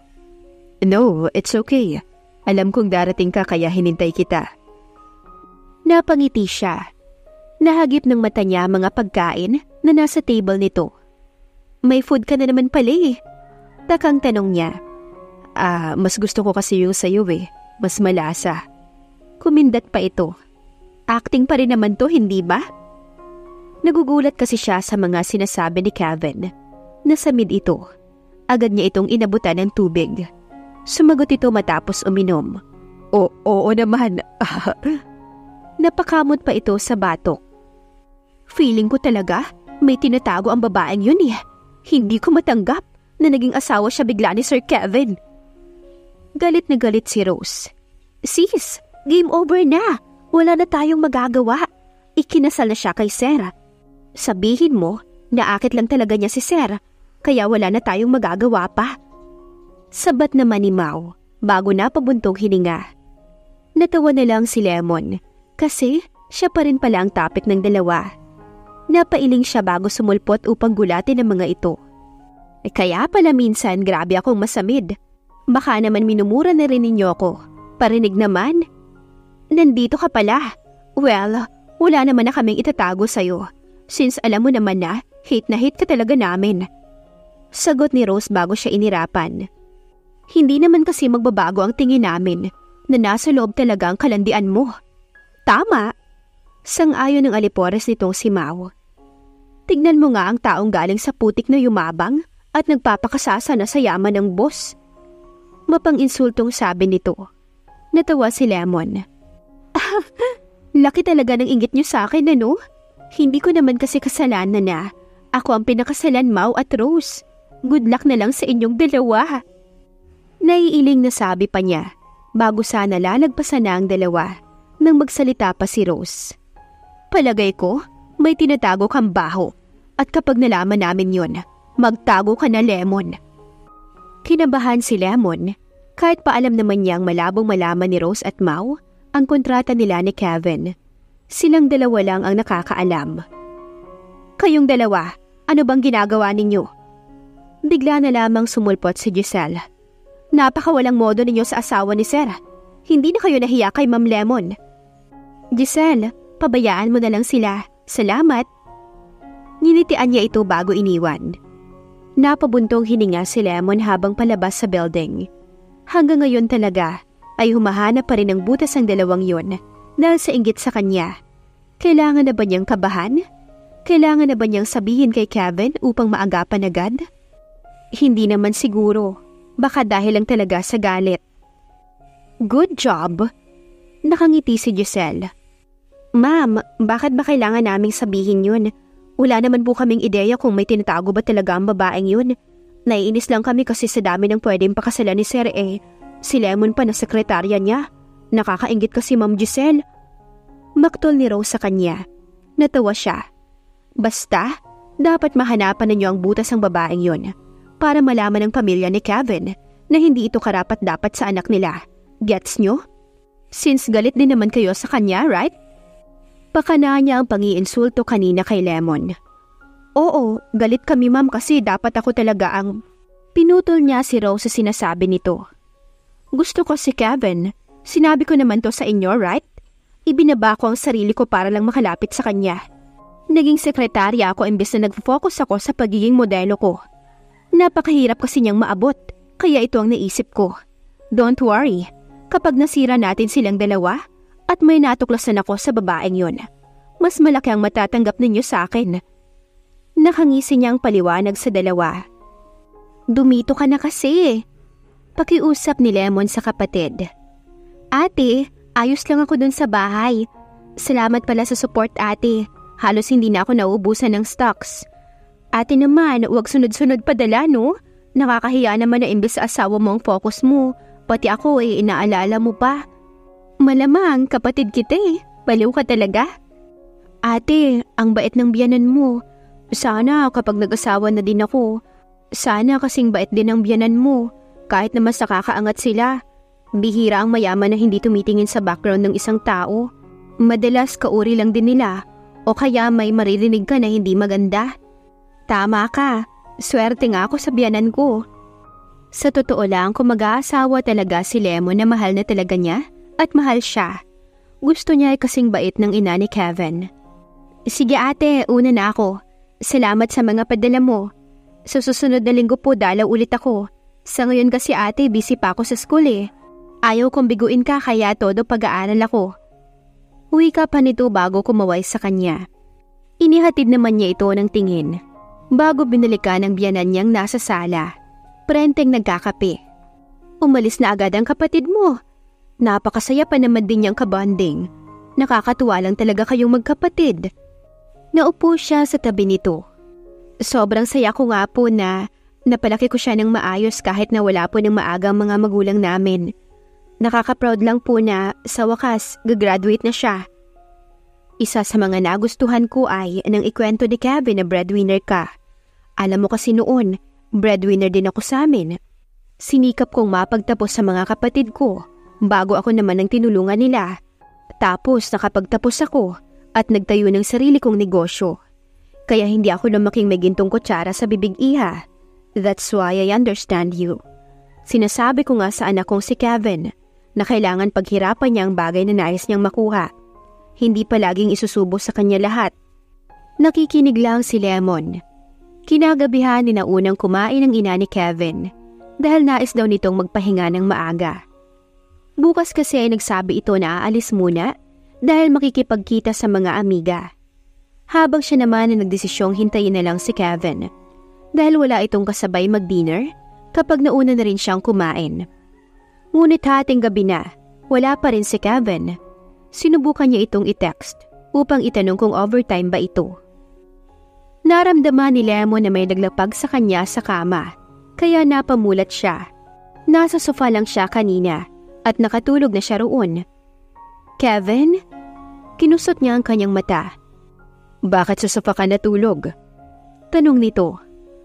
No, it's okay. Alam kong darating ka kaya hinintay kita. Napangiti siya. Nahagip ng mata niya mga pagkain na nasa table nito. May food ka na naman pala Takang tanong niya. Mas gusto ko kasi yung sayo Mas malasa. Kumindat pa ito. Acting pa rin naman to, hindi ba? Nagugulat kasi siya sa mga sinasabi ni Kevin. Nasamid ito. Agad niya itong inabutan ng tubig. Sumagot ito matapos uminom. Oo naman. Napakamot pa ito sa batok. Feeling ko talaga may tinatago ang babaeng yun Hindi ko matanggap na naging asawa siya bigla ni Sir Kevin. Galit na galit si Rose. Sis, game over na. Wala na tayong magagawa. Ikinasal na siya kay Sir. Sabihin mo na akit lang talaga niya si Sir, kaya wala na tayong magagawa pa. Sabat naman ni Mau bago napabuntong hininga. Natawa na lang si Lemon kasi siya pa rin pala ang topic ng dalawa. Napailing siya bago sumulpot upang gulatin ang mga ito. Kaya pala minsan grabe akong masamid. Baka naman minumura na rin ninyo ako. Parinig naman. Nandito ka pala. Well, wala naman na kaming itatago sa'yo. Since alam mo naman na hate ka talaga namin. Sagot ni Rose bago siya inirapan. Hindi naman kasi magbabago ang tingin namin na nasa loob talaga ang kalandian mo. Tama. Sang-ayon ng alipores nitong si Mau. Tignan mo nga ang taong galing sa putik na yumabang at nagpapakasasa na sa yaman ng boss. Mapang-insultong sabi nito. Natawa si Lemon. Laki talaga ng inggit niyo sa akin, ano? Hindi ko naman kasi kasalanan na. Ako ang pinakasalan, Mau at Rose. Good luck na lang sa inyong dalawa. Naiiling na sabi pa niya, bago sana lalagpasan na ang dalawa, nang magsalita pa si Rose. Palagay ko, may tinatago kang baho, at kapag nalaman namin yon, magtago ka na, Lemon. Kinabahan si Lemon, kahit paalam naman niyang malabong malaman ni Rose at Mau ang kontrata nila ni Kevin. Silang dalawa lang ang nakakaalam. Kayong dalawa, ano bang ginagawa ninyo? Bigla na lamang sumulpot si Giselle. Napakawalang modo ninyo sa asawa ni Sir. Hindi na kayo nahiya kay Ma'am Lemon. Giselle, pabayaan mo na lang sila. Salamat. Ninitian niya ito bago iniwan. Napabuntong hininga si Lemon habang palabas sa building. Hanggang ngayon talaga ay humahanap pa rin ng butas ang dalawang yon dahil sa inggit sa kanya. Kailangan na ba niyang kabahan? Kailangan na ba niyang sabihin kay Kevin upang maagapan agad? Hindi naman siguro. Baka dahil lang talaga sa galit. Good job. Nakangiti si Giselle. Ma'am, bakit ba kailangan naming sabihin yun? Wala naman po kaming ideya kung may tinatago ba talaga ang babaeng yun. Naiinis lang kami kasi sa dami ng pwedeng pakasalan ni Sir Si Lemon pa na sekretarya niya. Nakakainggit kasi Ma'am Giselle. Maktol ni Rose sa kanya. Natawa siya. Basta, dapat mahanapan ninyo ang butas ng babaeng yun para malaman ng pamilya ni Kevin na hindi ito karapat-dapat sa anak nila. Gets nyo? Since galit din naman kayo sa kanya, right? Pakana niya ang pangiinsulto kanina kay Lemon. Oo, galit kami ma'am kasi dapat ako talaga ang... Pinutol niya si Rose sa sinasabi nito. Gusto ko si Kevin. Sinabi ko naman to sa inyo, right? Ibinaba ko ang sarili ko para lang makalapit sa kanya. Naging sekretarya ako imbes na nag-focus ako sa pagiging modelo ko. Napakahirap kasi niyang maabot, kaya ito ang naisip ko. Don't worry, kapag nasira natin silang dalawa at may natuklasan ako sa babaeng yon, mas malaki ang matatanggap ninyo sa akin. Nakangisi niya ang paliwanag sa dalawa. Dumito ka na kasi. Pakiusap ni Lemon sa kapatid. Ate, ayos lang ako dun sa bahay. Salamat pala sa support, ate. Halos hindi na ako nauubusan ng stocks. Ate naman, huwag sunod-sunod padala, no? Nakakahiya naman na imbes sa asawa mo ang focus mo, Pati ako inaalala mo pa. Malamang kapatid kita Baliw ka talaga. Ate, ang bait ng biyanan mo. Sana kapag nag-asawa na din ako, sana kasing bait din ang biyanan mo. Kahit na mas nakakaangat sila. Bihira ang mayaman na hindi tumitingin sa background ng isang tao. Madalas kauri lang din nila o kaya may maririnig ka na hindi maganda. Tama ka. Swerte nga ako sa biyanan ko. Sa totoo lang, kung mag-aasawa talaga si Lemon na mahal na talaga niya at mahal siya. Gusto niya ay kasing bait ng ina ni Kevin. Sige ate, una na ako. Salamat sa mga padala mo. Sa susunod na linggo po dalaw ulit ako. Sa ngayon kasi ate, busy pa ako sa school Ayaw kong biguin ka kaya todo pag-aaral ako. Uwi ka pa nito bago kumaway sa kanya. Inihatid naman niya ito ng tingin. Bago binalikan ng biyanan niyang nasa sala. Prenteng nagkakape. Umalis na agad ang kapatid mo. Napakasaya pa naman din niyang kabanding. Nakakatuwa lang talaga kayong magkapatid. Naupo siya sa tabi nito. Sobrang saya ko nga po na napalaki ko siya ng maayos kahit na wala po ng maagang mga magulang namin. Nakaka-proud lang po na sa wakas gagraduate na siya. Isa sa mga nagustuhan ko ay nang ikwento ni Kevin na breadwinner ka. Alam mo kasi noon, breadwinner din ako sa amin. Sinikap kong mapagtapos sa mga kapatid ko bago ako naman ang tinulungan nila. Tapos nakapagtapos ako at nagtayo ng sarili kong negosyo. Kaya hindi ako lumaking may gintong kutsara sa bibig iha. That's why I understand you. Sinasabi ko nga sa anak kong si Kevin na kailangan paghirapan niya ang bagay na nais niyang makuha. Hindi palaging isusubo sa kanya lahat. Nakikinig lang si Lemon. Kinagabihan ni na unang kumain ang ina ni Kevin dahil nais daw nitong magpahinga ng maaga. Bukas kasi ay nagsabi ito na aalis muna dahil makikipagkita sa mga amiga. Habang siya naman ay nagdesisyong hintayin na lang si Kevin dahil wala itong kasabay mag-dinner kapag nauna na rin siyang kumain. Ngunit hating gabi na, wala pa rin si Kevin. Sinubukan niya itong i-text upang itanong kung overtime ba ito. Naramdaman ni Lemon na may naglapag sa kanya sa kama, kaya napamulat siya. Nasa sofa lang siya kanina at nakatulog na siya roon. Kevin? Kinusot niya ang kanyang mata. Bakit sa sofa ka natulog? Tanong nito.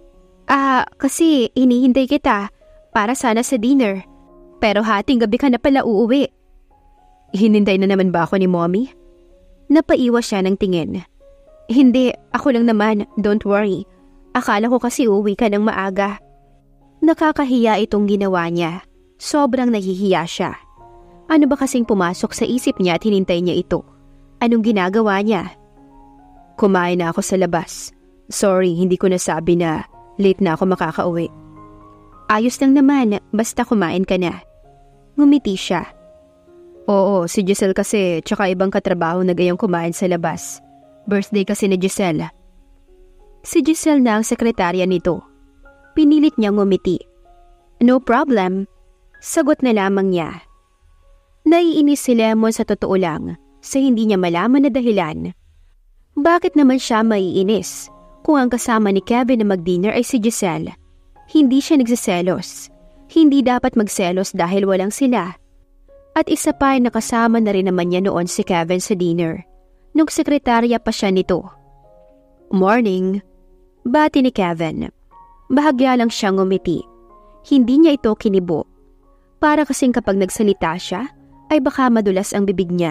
Kasi hinihintay kita para sana sa dinner. Pero hating gabi ka na pala uuwi. Hinintay na naman ba ako ni Mommy? Napaiwas siya ng tingin. Hindi, ako lang naman, don't worry. Akala ko kasi uuwi ka ng maaga. Nakakahiya itong ginawa niya. Sobrang nahihiya siya. Ano ba kasing pumasok sa isip niya at hinintay niya ito? Anong ginagawa niya? Kumain na ako sa labas. Sorry, hindi ko nasabi na late na ako makakauwi. Ayos lang naman, basta kumain ka na. Ngumiti siya. Oo, si Giselle kasi tsaka ibang katrabaho nagayang kumain sa labas. Birthday kasi ni Giselle. Si Giselle na ang sekretarya nito. Pinilit niyang ngumiti. No problem. Sagot na lamang niya. Naiinis si Lemon sa totoo lang sa hindi niya malaman na dahilan. Bakit naman siya maiinis kung ang kasama ni Kevin na mag-dinner ay si Giselle? Hindi siya nagsiselos. Hindi dapat magselos dahil walang sila. At isa pa ay nakasama na rin naman niya noon si Kevin sa dinner. Nung sekretarya pa siya nito. Morning. Bati ni Kevin. Bahagya lang siyang ngumiti. Hindi niya ito kinibo. Para kasing kapag nagsalita siya, ay baka madulas ang bibig niya.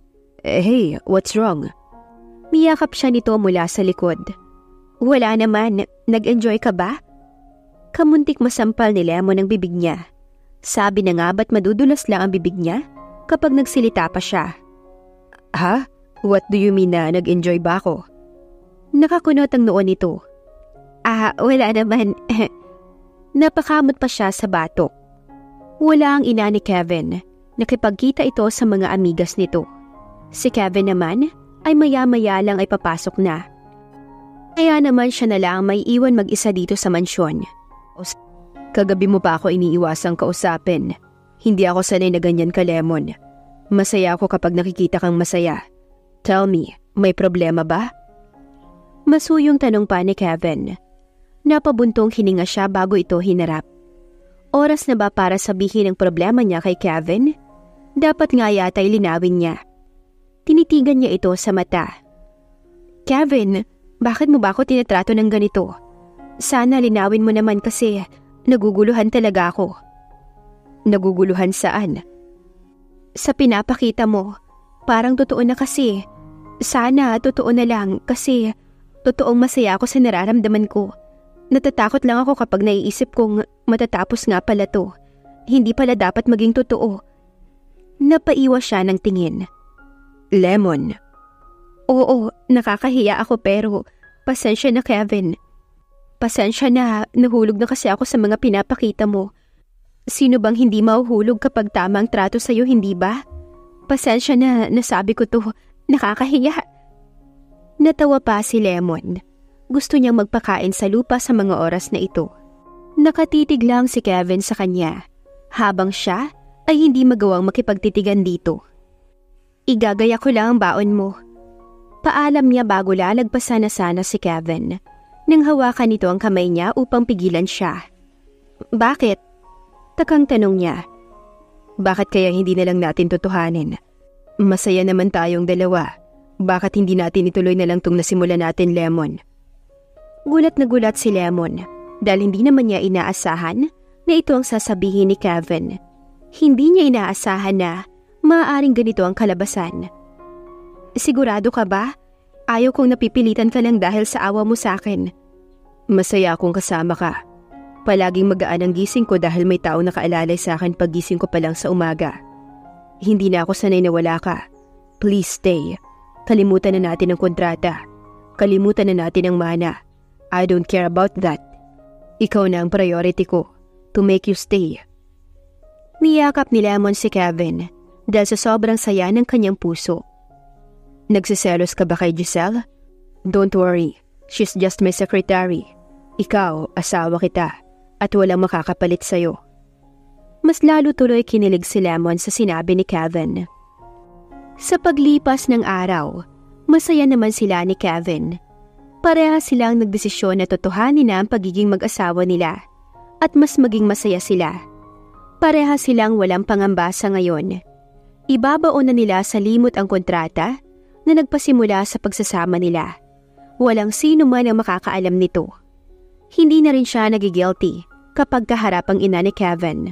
Hey, what's wrong? Miyakap siya nito mula sa likod. Wala naman, nag-enjoy ka ba? Kamuntik masampal ni Lemon ang bibig niya. Sabi na nga ba't madudulas lang ang bibig niya kapag nagsilita pa siya. Ha? What do you mean na nag-enjoy ba ako? Nakakunot ang noon nito. Wala naman. Napakamot pa siya sa batok. Wala ang ina ni Kevin. Nakipagkita ito sa mga amigas nito. Si Kevin naman ay maya-maya lang ay papasok na. Kaya naman siya na lang may iwan mag-isa dito sa mansyon. Kagabi mo pa ako iniiwasang kausapin. Hindi ako sanay na ganyan ka, Lemon. Masaya ako kapag nakikita kang masaya. Tell me, may problema ba? Masuyong tanong pa ni Kevin. Napabuntong hininga siya bago ito hinarap. Oras na ba para sabihin ang problema niya kay Kevin? Dapat nga yata'y linawin niya. Tinitigan niya ito sa mata. Kevin, bakit mo ba ako tinatrato ng ganito? Sana linawin mo naman kasi naguguluhan talaga ako. Naguguluhan saan? Sa pinapakita mo. Parang totoo na kasi. Sana totoo na lang kasi totoong masaya ako sa nararamdaman ko. Natatakot lang ako kapag naiisip kong matatapos nga pala to. Hindi pala dapat maging totoo. Napaiwas siya ng tingin. Lemon. Oo, nakakahiya ako pero pasensya na Kevin. Pasensya na, nahulog na kasi ako sa mga pinapakita mo. Sino bang hindi mahuhulog kapag tamang trato sa'yo, hindi ba? Pasensya na, nasabi ko to, nakakahiya. Natawa pa si Lemon. Gusto niyang magpakain sa lupa sa mga oras na ito. Nakatitig lang si Kevin sa kanya, habang siya ay hindi magawang makipagtitigan dito. Igagaya ko lang ang baon mo. Paalam niya bago lalagpasan na sana si Kevin, nang hawakan nito ang kamay niya upang pigilan siya. Bakit? Takang tanong niya. Bakit kaya hindi na lang natin tutuhanin? Masaya naman tayong dalawa. Bakit hindi natin ituloy na lang tong nasimulan natin, Lemon? Gulat na gulat si Lemon dahil hindi naman niya inaasahan na ito ang sasabihin ni Kevin. Hindi niya inaasahan na maaaring ganito ang kalabasan. Sigurado ka ba? Ayaw kong napipilitan ka lang dahil sa awa mo sa akin. Masaya akong kasama ka. Palaging magaan ang gising ko dahil may taong nakaalalay sa akin pag gising ko pa lang sa umaga. Hindi na ako sanay na wala ka. Please stay. Kalimutan na natin ang kontrata. Kalimutan na natin ang mana. I don't care about that. Ikaw na ang priority ko. To make you stay. Niyakap ni Lemon si Kevin dahil sa sobrang saya ng kanyang puso. Nagsiselos ka ba kay Giselle? Don't worry, she's just my secretary. Ikaw, asawa kita, at walang makakapalit sa'yo. Mas lalo tuloy kinilig si Lemon sa sinabi ni Kevin. Sa paglipas ng araw, masaya naman sila ni Kevin. Pareha silang nagdesisyon na totohanin na ang pagiging mag-asawa nila at mas maging masaya sila. Pareha silang walang pangamba sa ngayon. Ibabaon na nila sa limot ang kontrata na nagpasimula sa pagsasama nila. Walang sino man ang makakaalam nito. Hindi na rin siya nagigilty kapag kaharap ang ina ni Kevin.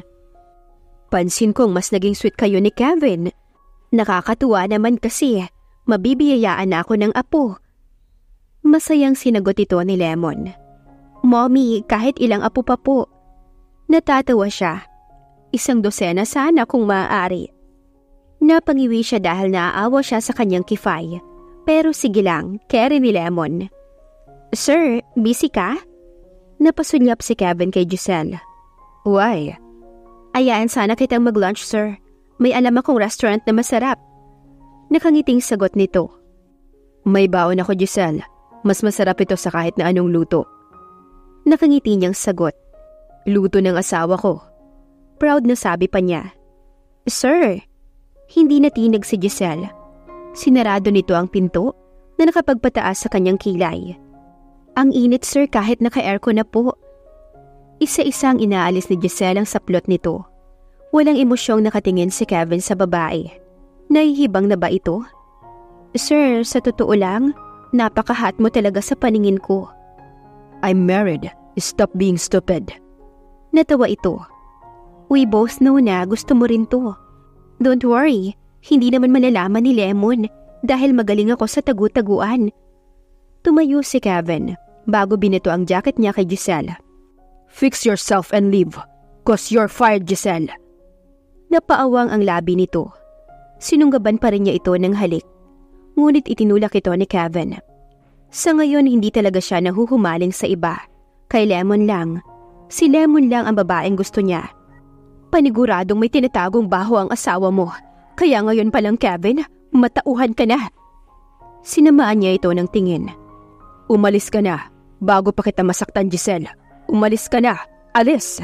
Pansin kong mas naging sweet kayo ni Kevin. Nakakatuwa naman kasi mabibiyayaan na ako ng apo. Masayang sinagot ito ni Lemon. Mommy, kahit ilang apo pa po. Natatawa siya. 1 dosena sana kung maaari. Napangiwi siya dahil naaawa siya sa kanyang kifay. Pero sige lang, carry ni Lemon. Sir, busy ka? Napasulyap si Kevin kay Giselle. Why? Ayaan sana kitang mag-lunch, sir. May alam akong restaurant na masarap. Nakangiting sagot nito. May baon ako, Giselle. Mas masarap ito sa kahit na anong luto. Nakangiti niyang sagot. Luto ng asawa ko. Proud na sabi pa niya. Sir, hindi natinag si Giselle. Sinarado nito ang pinto na nakapagpataas sa kanyang kilay. Ang init, sir, kahit naka-aircon na po. Isa-isang inaalis ni Giselle ang saplot nito. Walang emosyong nakatingin si Kevin sa babae. Nahihibang na ba ito? Sir, sa totoo lang, napaka-hot mo talaga sa paningin ko. I'm married. Stop being stupid. Natawa ito. We both know na gusto mo rin to. Don't worry, hindi naman malalaman ni Lemon dahil magaling ako sa tagu-taguan. Tumayo si Kevin bago binato ang jacket niya kay Giselle. Fix yourself and leave, cause you're fired, Giselle. Napaawang ang labi nito. Sinunggaban pa rin niya ito ng halik. Ngunit itinulak ito ni Kevin. Sa ngayon hindi talaga siya nahuhumaling sa iba. Kay Lemon lang. Si Lemon lang ang babaeng gusto niya. Paniguradong may tinatagong baho ang asawa mo. Kaya ngayon pa lang, Kevin, matauhan ka na. Sinamaan niya ito ng tingin. Umalis ka na, bago pa kita masaktan, Giselle. Umalis ka na, alis.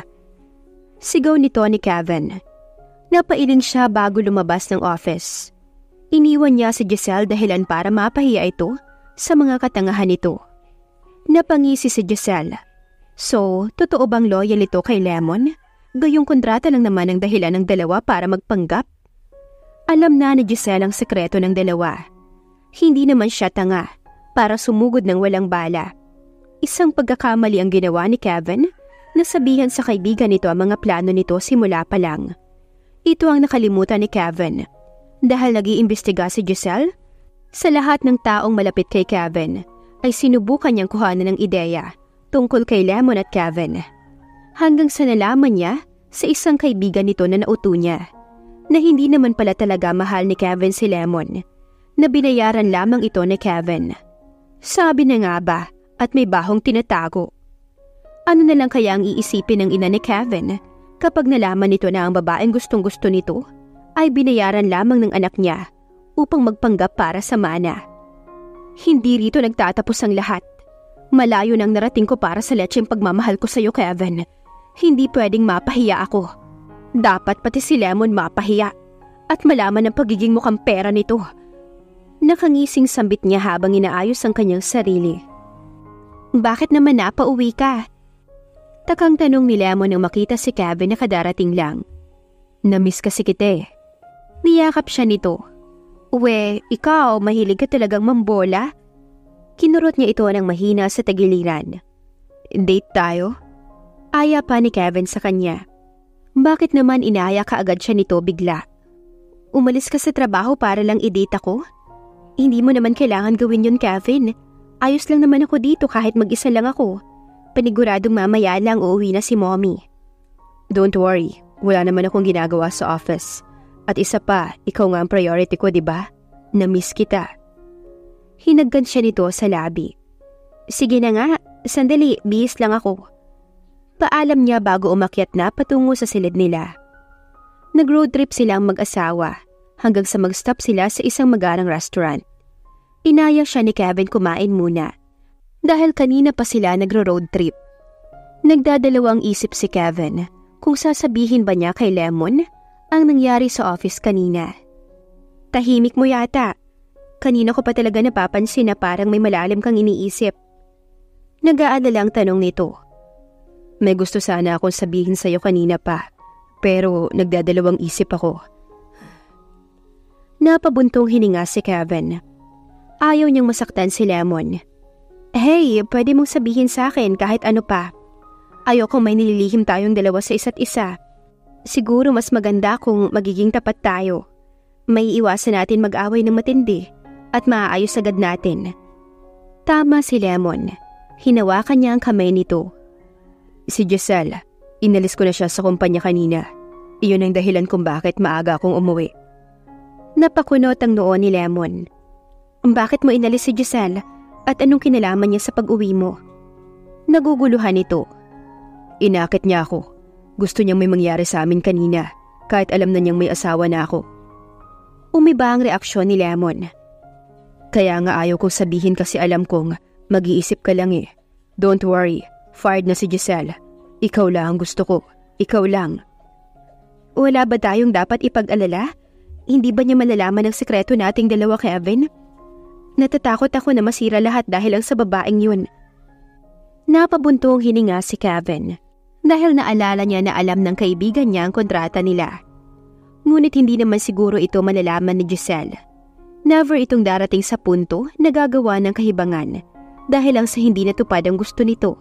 Sigaw nito ni Kevin. Napailing siya bago lumabas ng office. Iniwan niya si Giselle dahilan para mapahiya ito sa mga katangahan nito. Napangisi si Giselle. So, totoo bang loyal ito kay Lemon? Gayong kontrata lang naman ang dahilan ng dalawa para magpanggap. Alam na ni Giselle ang sekreto ng dalawa. Hindi naman siya tanga para sumugod ng walang bala. Isang pagkakamali ang ginawa ni Kevin na sabihan sa kaibigan nito ang mga plano nito simula pa lang. Ito ang nakalimutan ni Kevin dahil nag-iimbestiga si Giselle. Sa lahat ng taong malapit kay Kevin ay sinubukan niyang kuhanan ng ideya tungkol kay Lemon at Kevin. Hanggang sa nalaman niya sa isang kaibigan nito na nauto niya na hindi naman pala talaga mahal ni Kevin si Lemon, na binayaran lamang ito ni Kevin. Sabi na nga ba at may bahong tinatago. Ano na lang kaya ang iisipin ng ina ni Kevin kapag nalaman nito na ang babaeng gustong-gusto nito ay binayaran lamang ng anak niya upang magpanggap para sa mana. Hindi rito nagtatapos ang lahat. Malayo nang narating ko para sa letseng pagmamahal ko sa iyo, Kevin. Hindi pwedeng mapahiya ako. Dapat pati si Lemon mapahiya at malaman ang pagiging mukhang pera nito. Nakangising sambit niya habang inaayos ang kanyang sarili. Bakit naman napauwi ka? Takang tanong ni Lemon nang makita si Kevin na kadarating lang. Namiss kasi kita eh. Niyakap siya nito. Uwe, ikaw mahilig ka talagang mambola? Kinurot niya ito ng mahina sa tagiliran. Date tayo? Aya pa ni Kevin sa kanya. Bakit naman inaya ka agad siya nito bigla? Umalis ka sa trabaho para lang i-date ako? Hindi mo naman kailangan gawin yun, Kevin. Ayos lang naman ako dito kahit mag-isa lang ako. Paniguradong mamaya lang uuwi na si Mommy. Don't worry, wala naman akong ginagawa sa office. At isa pa, ikaw nga ang priority ko, diba? Na-miss kita. Hinagkan siya nito sa labi. Sige na nga, sandali, bihis lang ako. Paalam niya bago umakyat na patungo sa silid nila. Nag-road trip silang mag-asawa hanggang sa mag-stop sila sa isang magarang restaurant. Inaya siya ni Kevin kumain muna dahil kanina pa sila nagro-road trip. Nagdadalawang isip si Kevin kung sasabihin ba niya kay Lemon ang nangyari sa office kanina. Tahimik mo yata. Kanina ko pa talaga napapansin na parang may malalim kang iniisip. Nag-aalalang tanong nito. May gusto sana akong sabihin sa'yo kanina pa, pero nagdadalawang isip ako. Napabuntong hininga si Kevin. Ayaw niyang masaktan si Lemon. Hey, pwede mong sabihin sa akin kahit ano pa. Ayokong may nililihim tayong dalawa sa isa't isa. Siguro mas maganda kung magiging tapat tayo. May iwasan natin mag-away ng matindi at maaayos agad natin. Tama si Lemon. Hinawakan niya ang kamay nito. Si Giselle, inalis ko na siya sa kumpanya kanina. Iyon ang dahilan kung bakit maaga akong umuwi. Napakunot ang noo ni Lemon. Bakit mo inalis si Giselle at anong kinalaman niya sa pag-uwi mo? Naguguluhan ito. Inakit niya ako. Gusto niyang may mangyari sa amin kanina kahit alam na niyang may asawa na ako. Umiba ang reaksyon ni Lemon. Kaya nga ayaw kong sabihin kasi alam kong mag-iisip ka lang eh. Don't worry. Fired na si Giselle. Ikaw lang ang gusto ko. Ikaw lang. Wala ba tayong dapat ipag-alala? Hindi ba niya malalaman ang sekreto nating dalawa, Kevin? Natatakot ako na masira lahat dahil lang sa babaeng yun. Napabuntong hininga si Kevin dahil naalala niya na alam ng kaibigan niya ang kontrata nila. Ngunit hindi naman siguro ito malalaman ni Giselle. Never itong darating sa punto na gagawa ng kahibangan dahil lang sa hindi natupad ang gusto nito.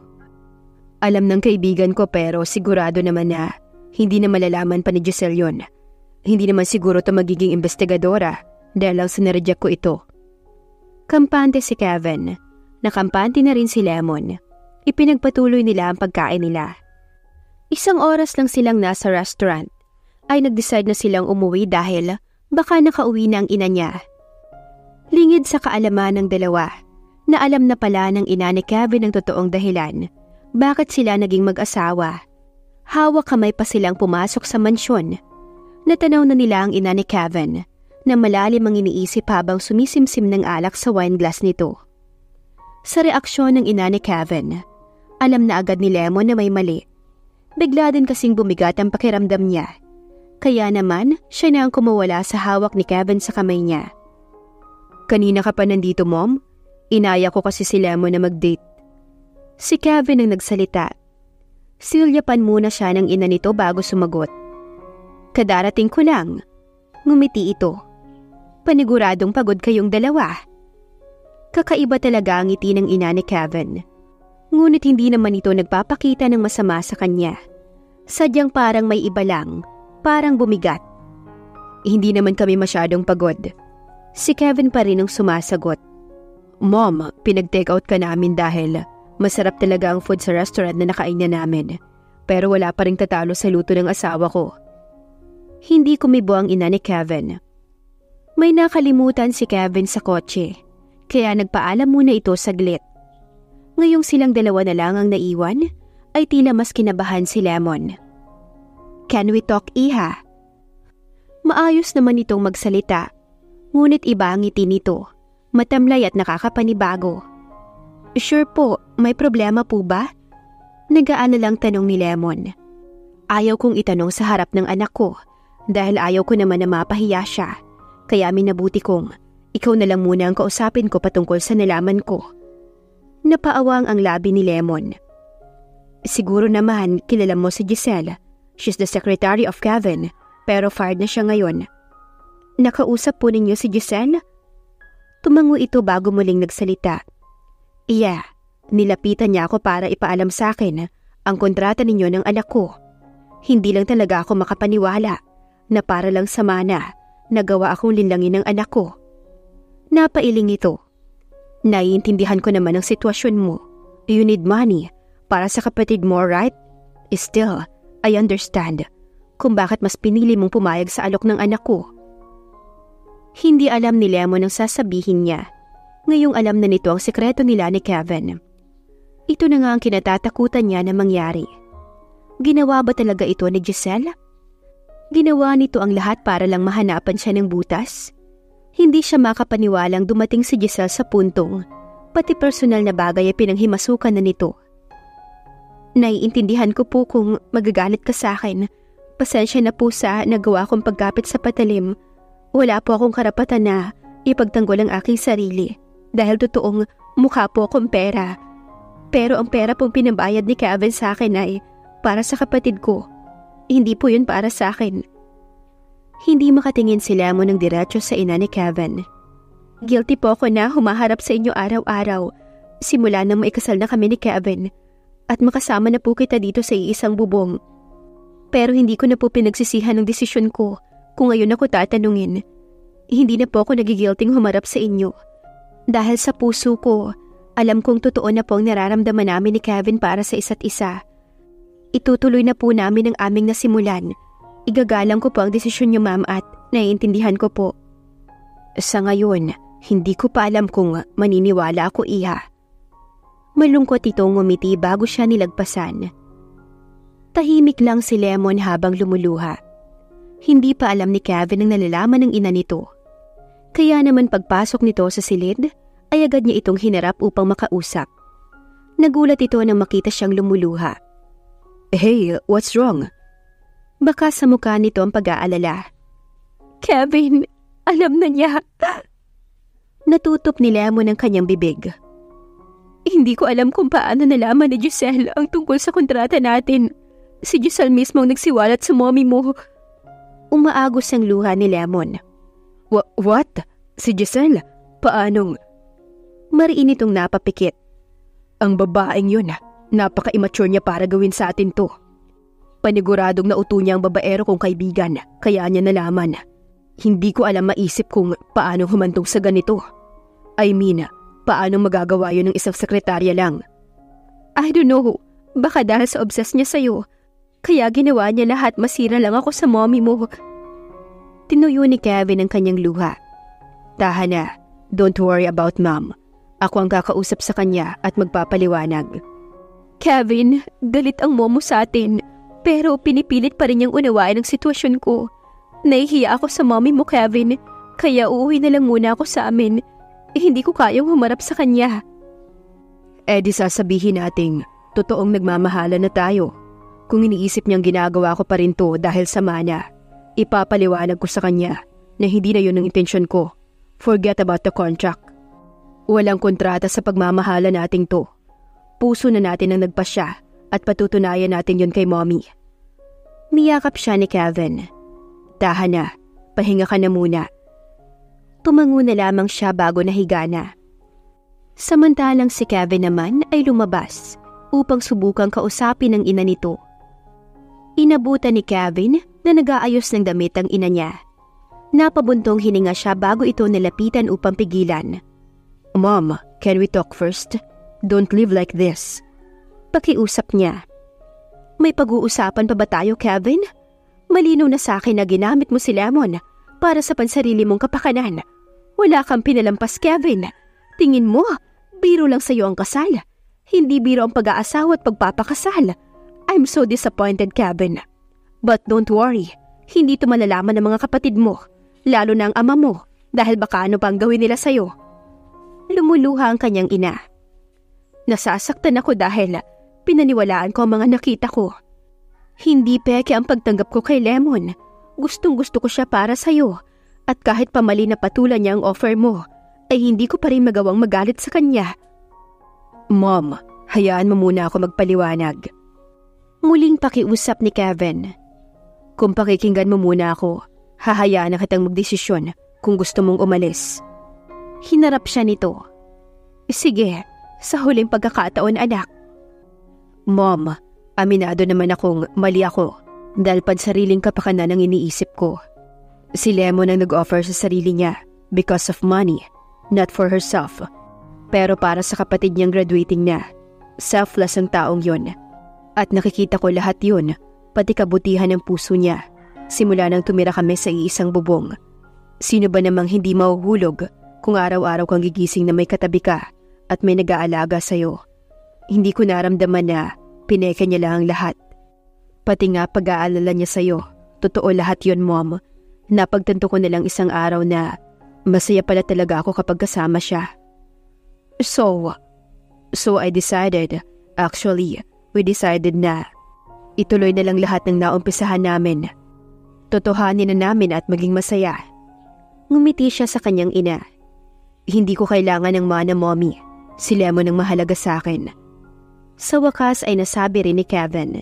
Alam ng kaibigan ko pero sigurado naman na hindi na malalaman pa ni Giselle yun. Hindi naman siguro ito magiging investigadora dahil lang sa nareject ko ito. Kampante si Kevin. Nakampante na rin si Lemon. Ipinagpatuloy nila ang pagkain nila. Isang oras lang silang nasa restaurant ay nag-decide na silang umuwi dahil baka nakauwi na ang ina niya. Lingid sa kaalaman ng dalawa na alam na pala ng ina ni Kevin ang totoong dahilan bakit sila naging mag-asawa. Hawak kamay pa silang pumasok sa mansyon. Natanaw na nila ang ina ni Kevin na malalim ang iniisip habang sumisimsim ng alak sa wine glass nito. Sa reaksyon ng ina ni Kevin, alam na agad ni Lemon na may mali. Bigla din kasing bumigat ang pakiramdam niya. Kaya naman, siya na ang kumawala sa hawak ni Kevin sa kamay niya. Kanina ka pa nandito, Mom? Inaya ko kasi si Lemon na mag-date. Si Kevin ang nagsalita. Silyapan muna siya ng ina nito bago sumagot. Kadarating ko lang. Ngumiti ito. Paniguradong pagod kayong dalawa. Kakaiba talaga ang ngiti ng ina ni Kevin. Ngunit hindi naman ito nagpapakita ng masama sa kanya. Sadyang parang may iba lang, parang bumigat. Hindi naman kami masyadong pagod. Si Kevin pa rin ang sumasagot. Mom, pinag-take out ka namin dahil masarap talaga ang food sa restaurant na nakainan namin. Pero wala pa ring tatalo sa luto ng asawa ko. Hindi kumibo ang ina ni Kevin. May nakalimutan si Kevin sa kotse, kaya nagpaalam muna ito saglit. Ngayong silang dalawa na lang ang naiwan, ay tila mas kinabahan si Lemon. Can we talk, Iha? Maayos naman itong magsalita, ngunit iba ang ngiti nito, matamlay at nakakapanibago. Sure po, may problema po ba? Nag-aalalang tanong ni Lemon. Ayaw kong itanong sa harap ng anak ko, dahil ayaw ko naman na mapahiya siya, kaya minabuti kong ikaw na lang muna ang kausapin ko patungkol sa nalaman ko. Napaawang ang labi ni Lemon. Siguro naman kilala mo si Giselle. She's the secretary of Kevin, pero fired na siya ngayon. Nakausap po ninyo si Giselle? Tumango ito bago muling nagsalita. Yeah, nilapitan niya ako para ipaalam sa akin ang kontrata ninyo ng anak ko. Hindi lang talaga ako makapaniwala na para lang sa mana, nagawa akong linlangin ng anak ko. Napailing ito. Naiintindihan ko naman ang sitwasyon mo. You need money para sa kapatid mo, right? Still, I understand kung bakit mas pinili mong pumayag sa alok ng anak ko. Hindi alam ni Lemon ang sasabihin niya. Ngayong alam na nito ang sekreto nila ni Kevin. Ito na nga ang kinatatakutan niya na mangyari. Ginawa ba talaga ito ni Giselle? Ginawa nito ang lahat para lang mahanapan siya ng butas? Hindi siya makapaniwalang dumating si Giselle sa puntong pati personal na bagay ay pinanghimasukan na nito. Naiintindihan ko po kung magagalit ka sa akin. Pasensya na po sa nagawa kong pagkapit sa patalim. Wala po akong karapatan na ipagtanggol ang aking sarili dahil totoong mukha po akong pera. Pero ang pera pong pinabayad ni Kevin sa akin ay para sa kapatid ko. Hindi po yun para sa akin. Hindi makatingin si Lemon ng diretso sa ina ni Kevin. Guilty po ako na humaharap sa inyo araw-araw simula nang maikasal na kami ni Kevin at makasama na po kita dito sa iisang bubong. Pero hindi ko na po pinagsisihan ng desisyon ko kung ngayon ako tatanungin. Hindi na po ako nagigilting humarap sa inyo. Dahil sa puso ko, alam kong totoo na po ang nararamdaman namin ni Kevin para sa isa't isa. Itutuloy na po namin ang aming nasimulan. Igagalang ko po ang desisyon niyo, ma'am, at naiintindihan ko po. Sa ngayon, hindi ko pa alam kung maniniwala ako, Iha. Malungkot itong ngumiti bago siya nilagpasan. Tahimik lang si Lemon habang lumuluha. Hindi pa alam ni Kevin ang nalalaman ng ina nito. Kaya naman pagpasok nito sa silid, ay agad niya itong hinarap upang makausap. Nagulat ito nang makita siyang lumuluha. Hey, what's wrong? Baka sa mukha nito ang pag-aalala. Kevin, alam na niya. Natutop ni Lemon ang kanyang bibig. Hindi ko alam kung paano nalaman ni Giselle ang tungkol sa kontrata natin. Si Giselle mismo ang nagsiwalat sa mommy mo. Umaagos ang luha ni Lemon. What? Si Giselle? Paanong? Mariin itong napapikit. Ang babaeng yun, napaka-immature niya para gawin sa atin to. Paniguradong nauto niya ang babaero kong kaibigan, kaya niya nalaman. Hindi ko alam maisip kung paano humantong sa ganito. I mean, paano magagawa yun ng isang sekretarya lang? I don't know, baka dahil sa obsess niya sa'yo, kaya ginawa niya lahat masira lang ako sa mommy mo. Tinuyo ni Kevin ang kanyang luha. Tahan na, don't worry about mom. Ako ang kakausap sa kanya at magpapaliwanag. Kevin, galit ang momo sa atin. Pero pinipilit pa rin niyang unawain ang sitwasyon ko. Nahihiya ako sa mommy mo, Kevin. Kaya uuwi na lang muna ako sa amin. Hindi ko kayang humarap sa kanya. Di sasabihin nating totoong nagmamahala na tayo. Kung iniisip niyang ginagawa ko pa rin to dahil sa mana, ipapaliwanag ko sa kanya na hindi na yun ang intensyon ko. Forget about the contract. Walang kontrata sa pagmamahala nating to. Puso na natin ang nagpasya at patutunayan natin yun kay Mommy. Niyakap siya ni Kevin. Tahan na, pahinga ka na muna. Tumango na lamang siya bago nahiga na. Samantalang si Kevin naman ay lumabas upang subukang kausapin ang ina nito. Inabutan ni Kevin na nag-aayos ng damit ang ina niya. Napabuntong hininga siya bago ito nalapitan upang pigilan. Mom, can we talk first? Don't live like this. Pakiusap niya. May pag-uusapan pa ba tayo, Kevin? Malinaw na sa akin na ginamit mo si Lemon para sa pansarili mong kapakanan. Wala kang pinalampas, Kevin. Tingin mo, biro lang sa'yo ang kasal. Hindi biro ang pag-aasawa at pagpapakasal. I'm so disappointed, Kevin. But don't worry, hindi ito malalaman ng mga kapatid mo, lalo na ang ama mo, dahil baka ano pang gawin nila sa'yo. Lumuluha ang kanyang ina. Nasasaktan ako dahil pinaniwalaan ko ang mga nakita ko. Hindi peke ang pagtanggap ko kay Lemon. Gustong-gusto ko siya para sa'yo. At kahit pamali na patulan niya ang offer mo, ay hindi ko pa rin magawang magalit sa kanya. Mom, hayaan mo muna ako magpaliwanag. Muling pakiusap ni Kevin. Kung pakikinggan mo muna ako, hahayaan na kitang magdesisyon kung gusto mong umalis. Hinarap siya nito. Sige, sa huling pagkakataon, anak. Mom, aminado naman akong mali ako dahil pansariling kapakanan ang iniisip ko. Si Lemon ang nag-offer sa sarili niya because of money, not for herself. Pero para sa kapatid niyang graduating na, selfless ang taong yon. At nakikita ko lahat yun, pati kabutihan ng puso niya, simula nang tumira kami sa iisang bubong. Sino ba namang hindi mahuhulog kung araw-araw kang gigising na may katabi ka at may nag-aalaga sa'yo? Hindi ko naramdaman na pineke niya lang ang lahat. Pati nga pag-aalala niya sa'yo, totoo lahat yon, Mom. Napagtanto ko na lang isang araw na masaya pala talaga ako kapag kasama siya. So I decided, we decided na ituloy na lang lahat ng naumpisahan namin. Totohanin na namin at maging masaya. Ngumiti siya sa kanyang ina. Hindi ko kailangan ng mana, Mommy. Si Lemon ang mahalaga sa akin. Sa wakas ay nasabi rin ni Kevin.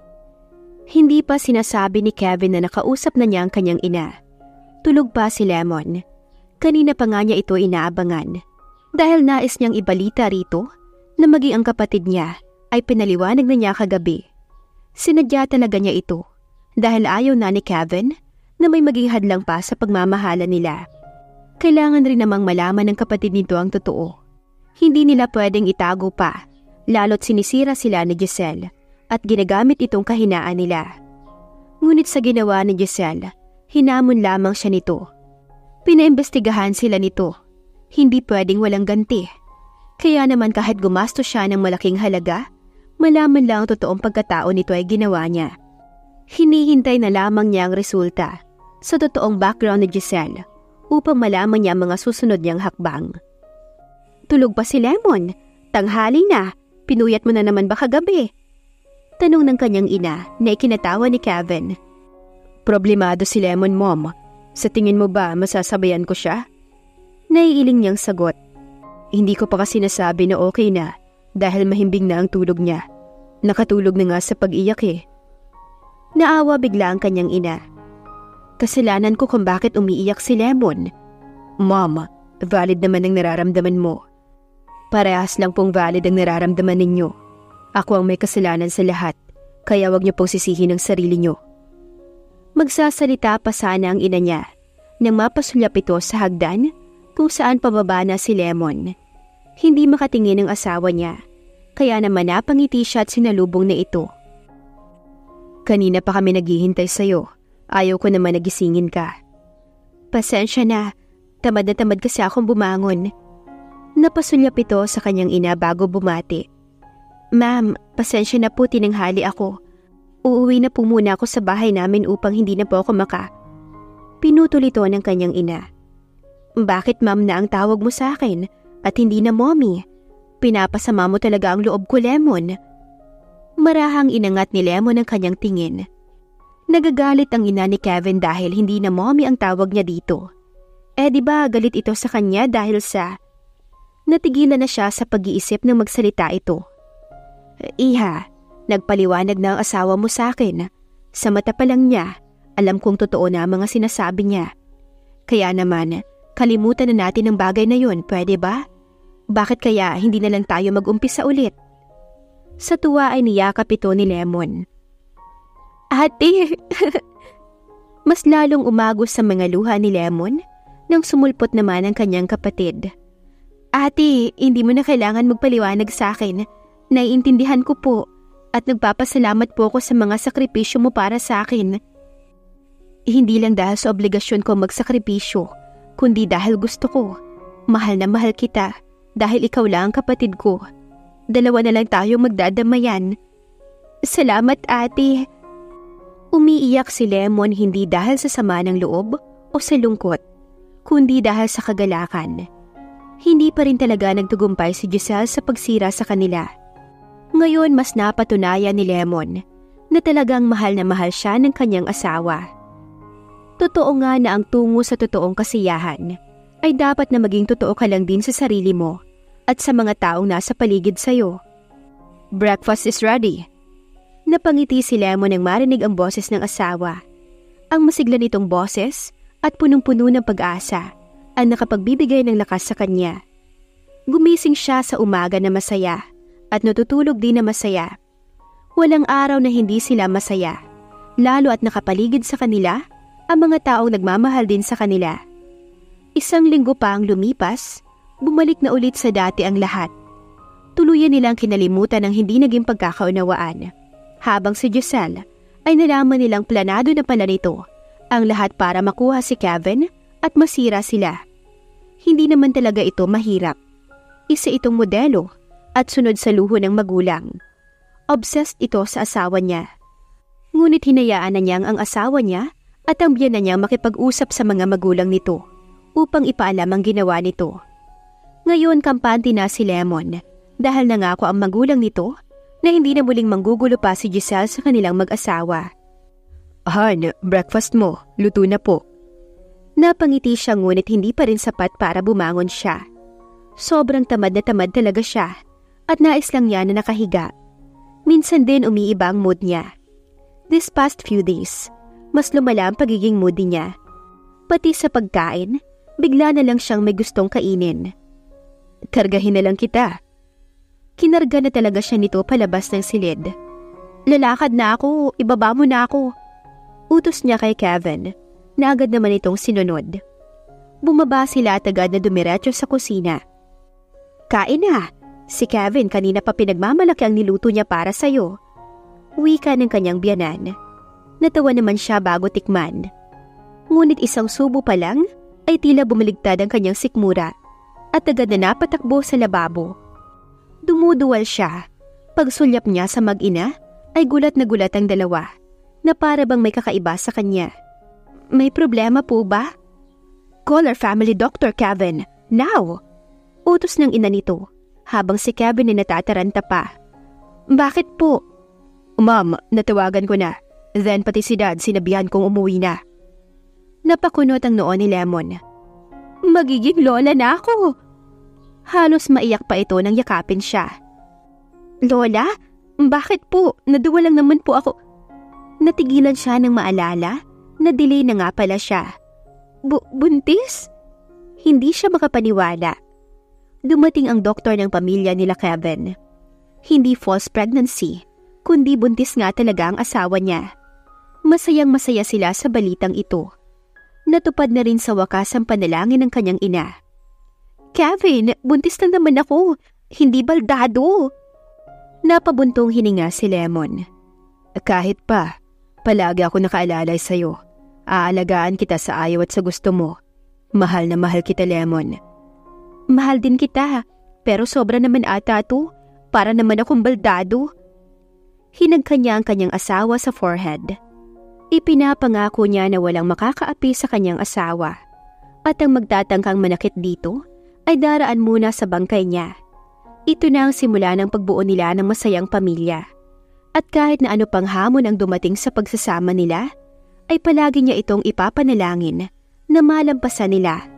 Hindi pa sinasabi ni Kevin na nakausap na niya ang kanyang ina. Tulog pa si Lemon. Kanina pa nga niya ito inaabangan. Dahil nais niyang ibalita rito na maging ang kapatid niya ay pinaliwanag na niya kagabi. Sinadya talaga niya ito dahil ayaw na ni Kevin na may maging hadlang pa sa pagmamahala nila. Kailangan rin namang malaman ng kapatid nito ang totoo. Hindi nila pwedeng itago pa, lalo't sinisira sila ni Giselle at ginagamit itong kahinaan nila. Ngunit sa ginawa ni Giselle, hinamon lamang siya nito. Pinaimbestigahan sila nito. Hindi pwedeng walang ganti. Kaya naman kahit gumasto siya ng malaking halaga, malaman lang ang totoong pagkatao nito ay ginawa niya. Hinihintay na lamang niya ang resulta sa totoong background ni Giselle upang malaman niya ang mga susunod niyang hakbang. Tulog pa si Lemon? Tanghali na. Pinuyat mo na naman ba kagabi? Tanong ng kanyang ina na ikinatawa ni Kevin. Problemado si Lemon, Mom. Sa tingin mo ba masasabayan ko siya? Naiiling niyang sagot. Hindi ko pa kasi nasabi na okay na dahil mahimbing na ang tulog niya. Nakatulog na nga sa pag-iyak eh. Naawa bigla ang kanyang ina. Kasalanan ko kung bakit umiiyak si Lemon. Mom, valid naman ang nararamdaman mo. Parehas lang pong valid ang nararamdaman ninyo. Ako ang may kasalanan sa lahat, kaya wag niyo pong sisihin ang sarili niyo. Magsasalita pa sana ang ina niya nang mapasulyap ito sa hagdan kung saan pababa na si Lemon. Hindi makatingin ang asawa niya, kaya naman napangiti siya at sinalubong na ito. Kanina pa kami naghihintay sa'yo. Ayaw ko naman nagisingin ka. Pasensya na, tamad kasi akong bumangon. Napasulyap ito sa kanyang ina bago bumati. Ma'am, pasensya na po, tinanghali ako. Uuwi na po muna ako sa bahay namin upang hindi na po ako Pinutol ito ng kanyang ina. Bakit ma'am na ang tawag mo sa akin at hindi na mommy? Pinapasama mo talaga ang loob ko, Lemon. Marahang inangat ni Lemon ang kanyang tingin. Nagagalit ang ina ni Kevin dahil hindi na mommy ang tawag niya dito. Di ba galit ito sa kanya dahil sa... Natigilan na siya sa pag-iisip ng magsalita ito. Iha, Nagpaliwanag na ang asawa mo sa akin. Sa mata pa lang niya, alam kong totoo na ang mga sinasabi niya. Kaya naman, kalimutan na natin ang bagay na yun, pwede ba? Bakit kaya hindi na lang tayo mag-umpisa ulit? Sa tuwa ay niyakap ito ni Lemon. Ate! Mas lalong umagos sa mga luha ni Lemon nang sumulpot naman ang kanyang kapatid. Ate, hindi mo na kailangan magpaliwanag sa akin. Naiintindihan ko po at nagpapasalamat po ako sa mga sakripisyo mo para sa akin. Hindi lang dahil sa obligasyon ko magsakripisyo, kundi dahil gusto ko. Mahal na mahal kita dahil ikaw lang ang kapatid ko. Dalawa na lang tayong magdadamayan. Salamat, ate. Umiiyak si Lemon hindi dahil sa sama ng loob o sa lungkot, kundi dahil sa kagalakan. Hindi pa rin talaga nagtagumpay si Giselle sa pagsira sa kanila. Ngayon mas napatunayan ni Lemon na talagang mahal na mahal siya ng kanyang asawa. Totoo nga na ang tungo sa totoong kasiyahan ay dapat na maging totoo ka lang din sa sarili mo at sa mga taong nasa paligid sa'yo. Breakfast is ready. Napangiti si Lemon nang marinig ang boses ng asawa. Ang masigla nitong boses at punong-puno ng pag-asa ang nakapagbibigay ng lakas sa kanya. Gumising siya sa umaga na masaya at natutulog din na masaya. Walang araw na hindi sila masaya, lalo at nakapaligid sa kanila ang mga taong nagmamahal din sa kanila. Isang linggo pa ang lumipas, bumalik na ulit sa dati ang lahat. Tuluyan nilang kinalimutan ang hindi naging pagkakaunawaan. Habang si Giselle ay nalaman nilang planado na pala nito ang lahat para makuha si Kevin at masira sila. Hindi naman talaga ito mahirap. Isa itong modelo at sunod sa luho ng magulang. Obsessed ito sa asawa niya. Ngunit hinayaan na niyang ang asawa niya at ang biyenan niyang makipag-usap sa mga magulang nito upang ipaalam ang ginawa nito. Ngayon kampante na si Lemon dahil nangako ang magulang nito na hindi na muling manggugulo pa si Giselle sa kanilang mag-asawa. Han, breakfast mo. Luto na po. Napangiti siya ngunit hindi pa rin sapat para bumangon siya. Sobrang tamad na tamad talaga siya at nais lang niya na nakahiga. Minsan din umiiba ang mood niya. This past few days, mas lumala ang pagiging moody niya. Pati sa pagkain, bigla na lang siyang may gustong kainin. Kargahin na lang kita. Kinarga na talaga siya nito palabas ng silid. Lalakad na ako, ibaba mo na ako. Utos niya kay Kevin na agad naman itong sinunod. Bumaba sila at agad na dumiretso sa kusina. Kain na! Si Kevin kanina pa pinagmamalaki ang niluto niya para sa'yo. Wika ng kanyang biyanan. Natawa naman siya bago tikman. Ngunit isang subo pa lang ay tila bumaligtad ang kanyang sikmura at agad na napatakbo sa lababo. Dumuduwal siya. Pagsulyap niya sa mag-ina ay gulat na gulat ang dalawa na para bang may kakaiba sa kanya. May problema po ba? Call our family doctor, Kevin. Now! Utos ng ina nito habang si Kevin ay natataranta pa. Bakit po? Ma'am, natawagan ko na. Then pati si Dad sinabihan kong umuwi na. Napakunot ang noo ni Lemon. Magiging lola na ako. Halos maiyak pa ito nang yakapin siya. Lola? Bakit po? Naduwa lang naman po ako. Natigilan siya nang maalala na delay na nga pala siya. Buntis? Hindi siya makapaniwala. Dumating ang doktor ng pamilya nila Kevin. Hindi false pregnancy, kundi buntis nga talaga ang asawa niya. Masayang masaya sila sa balitang ito. Natupad na rin sa wakas ang panalangin ng kanyang ina. Kevin, buntis lang naman ako, hindi baldado. Napabuntong hininga si Lemon. Kahit pa, palagi ako nakaalalay sa'yo. Aalagaan kita sa ayaw at sa gusto mo. Mahal na mahal kita, Lemon. Mahal din kita, pero sobra naman ata to. Para naman akong baldado. Hinagka niya ang kanyang asawa sa forehead. Ipinapangako niya na walang makakaapi sa kanyang asawa. At ang magtatangkang manakit dito ay daraan muna sa bangkay niya. Ito na ang simula ng pagbuo nila ng masayang pamilya. At kahit na ano pang hamon ang dumating sa pagsasama nila, ay palagi niya itong ipapanalangin na malampasan nila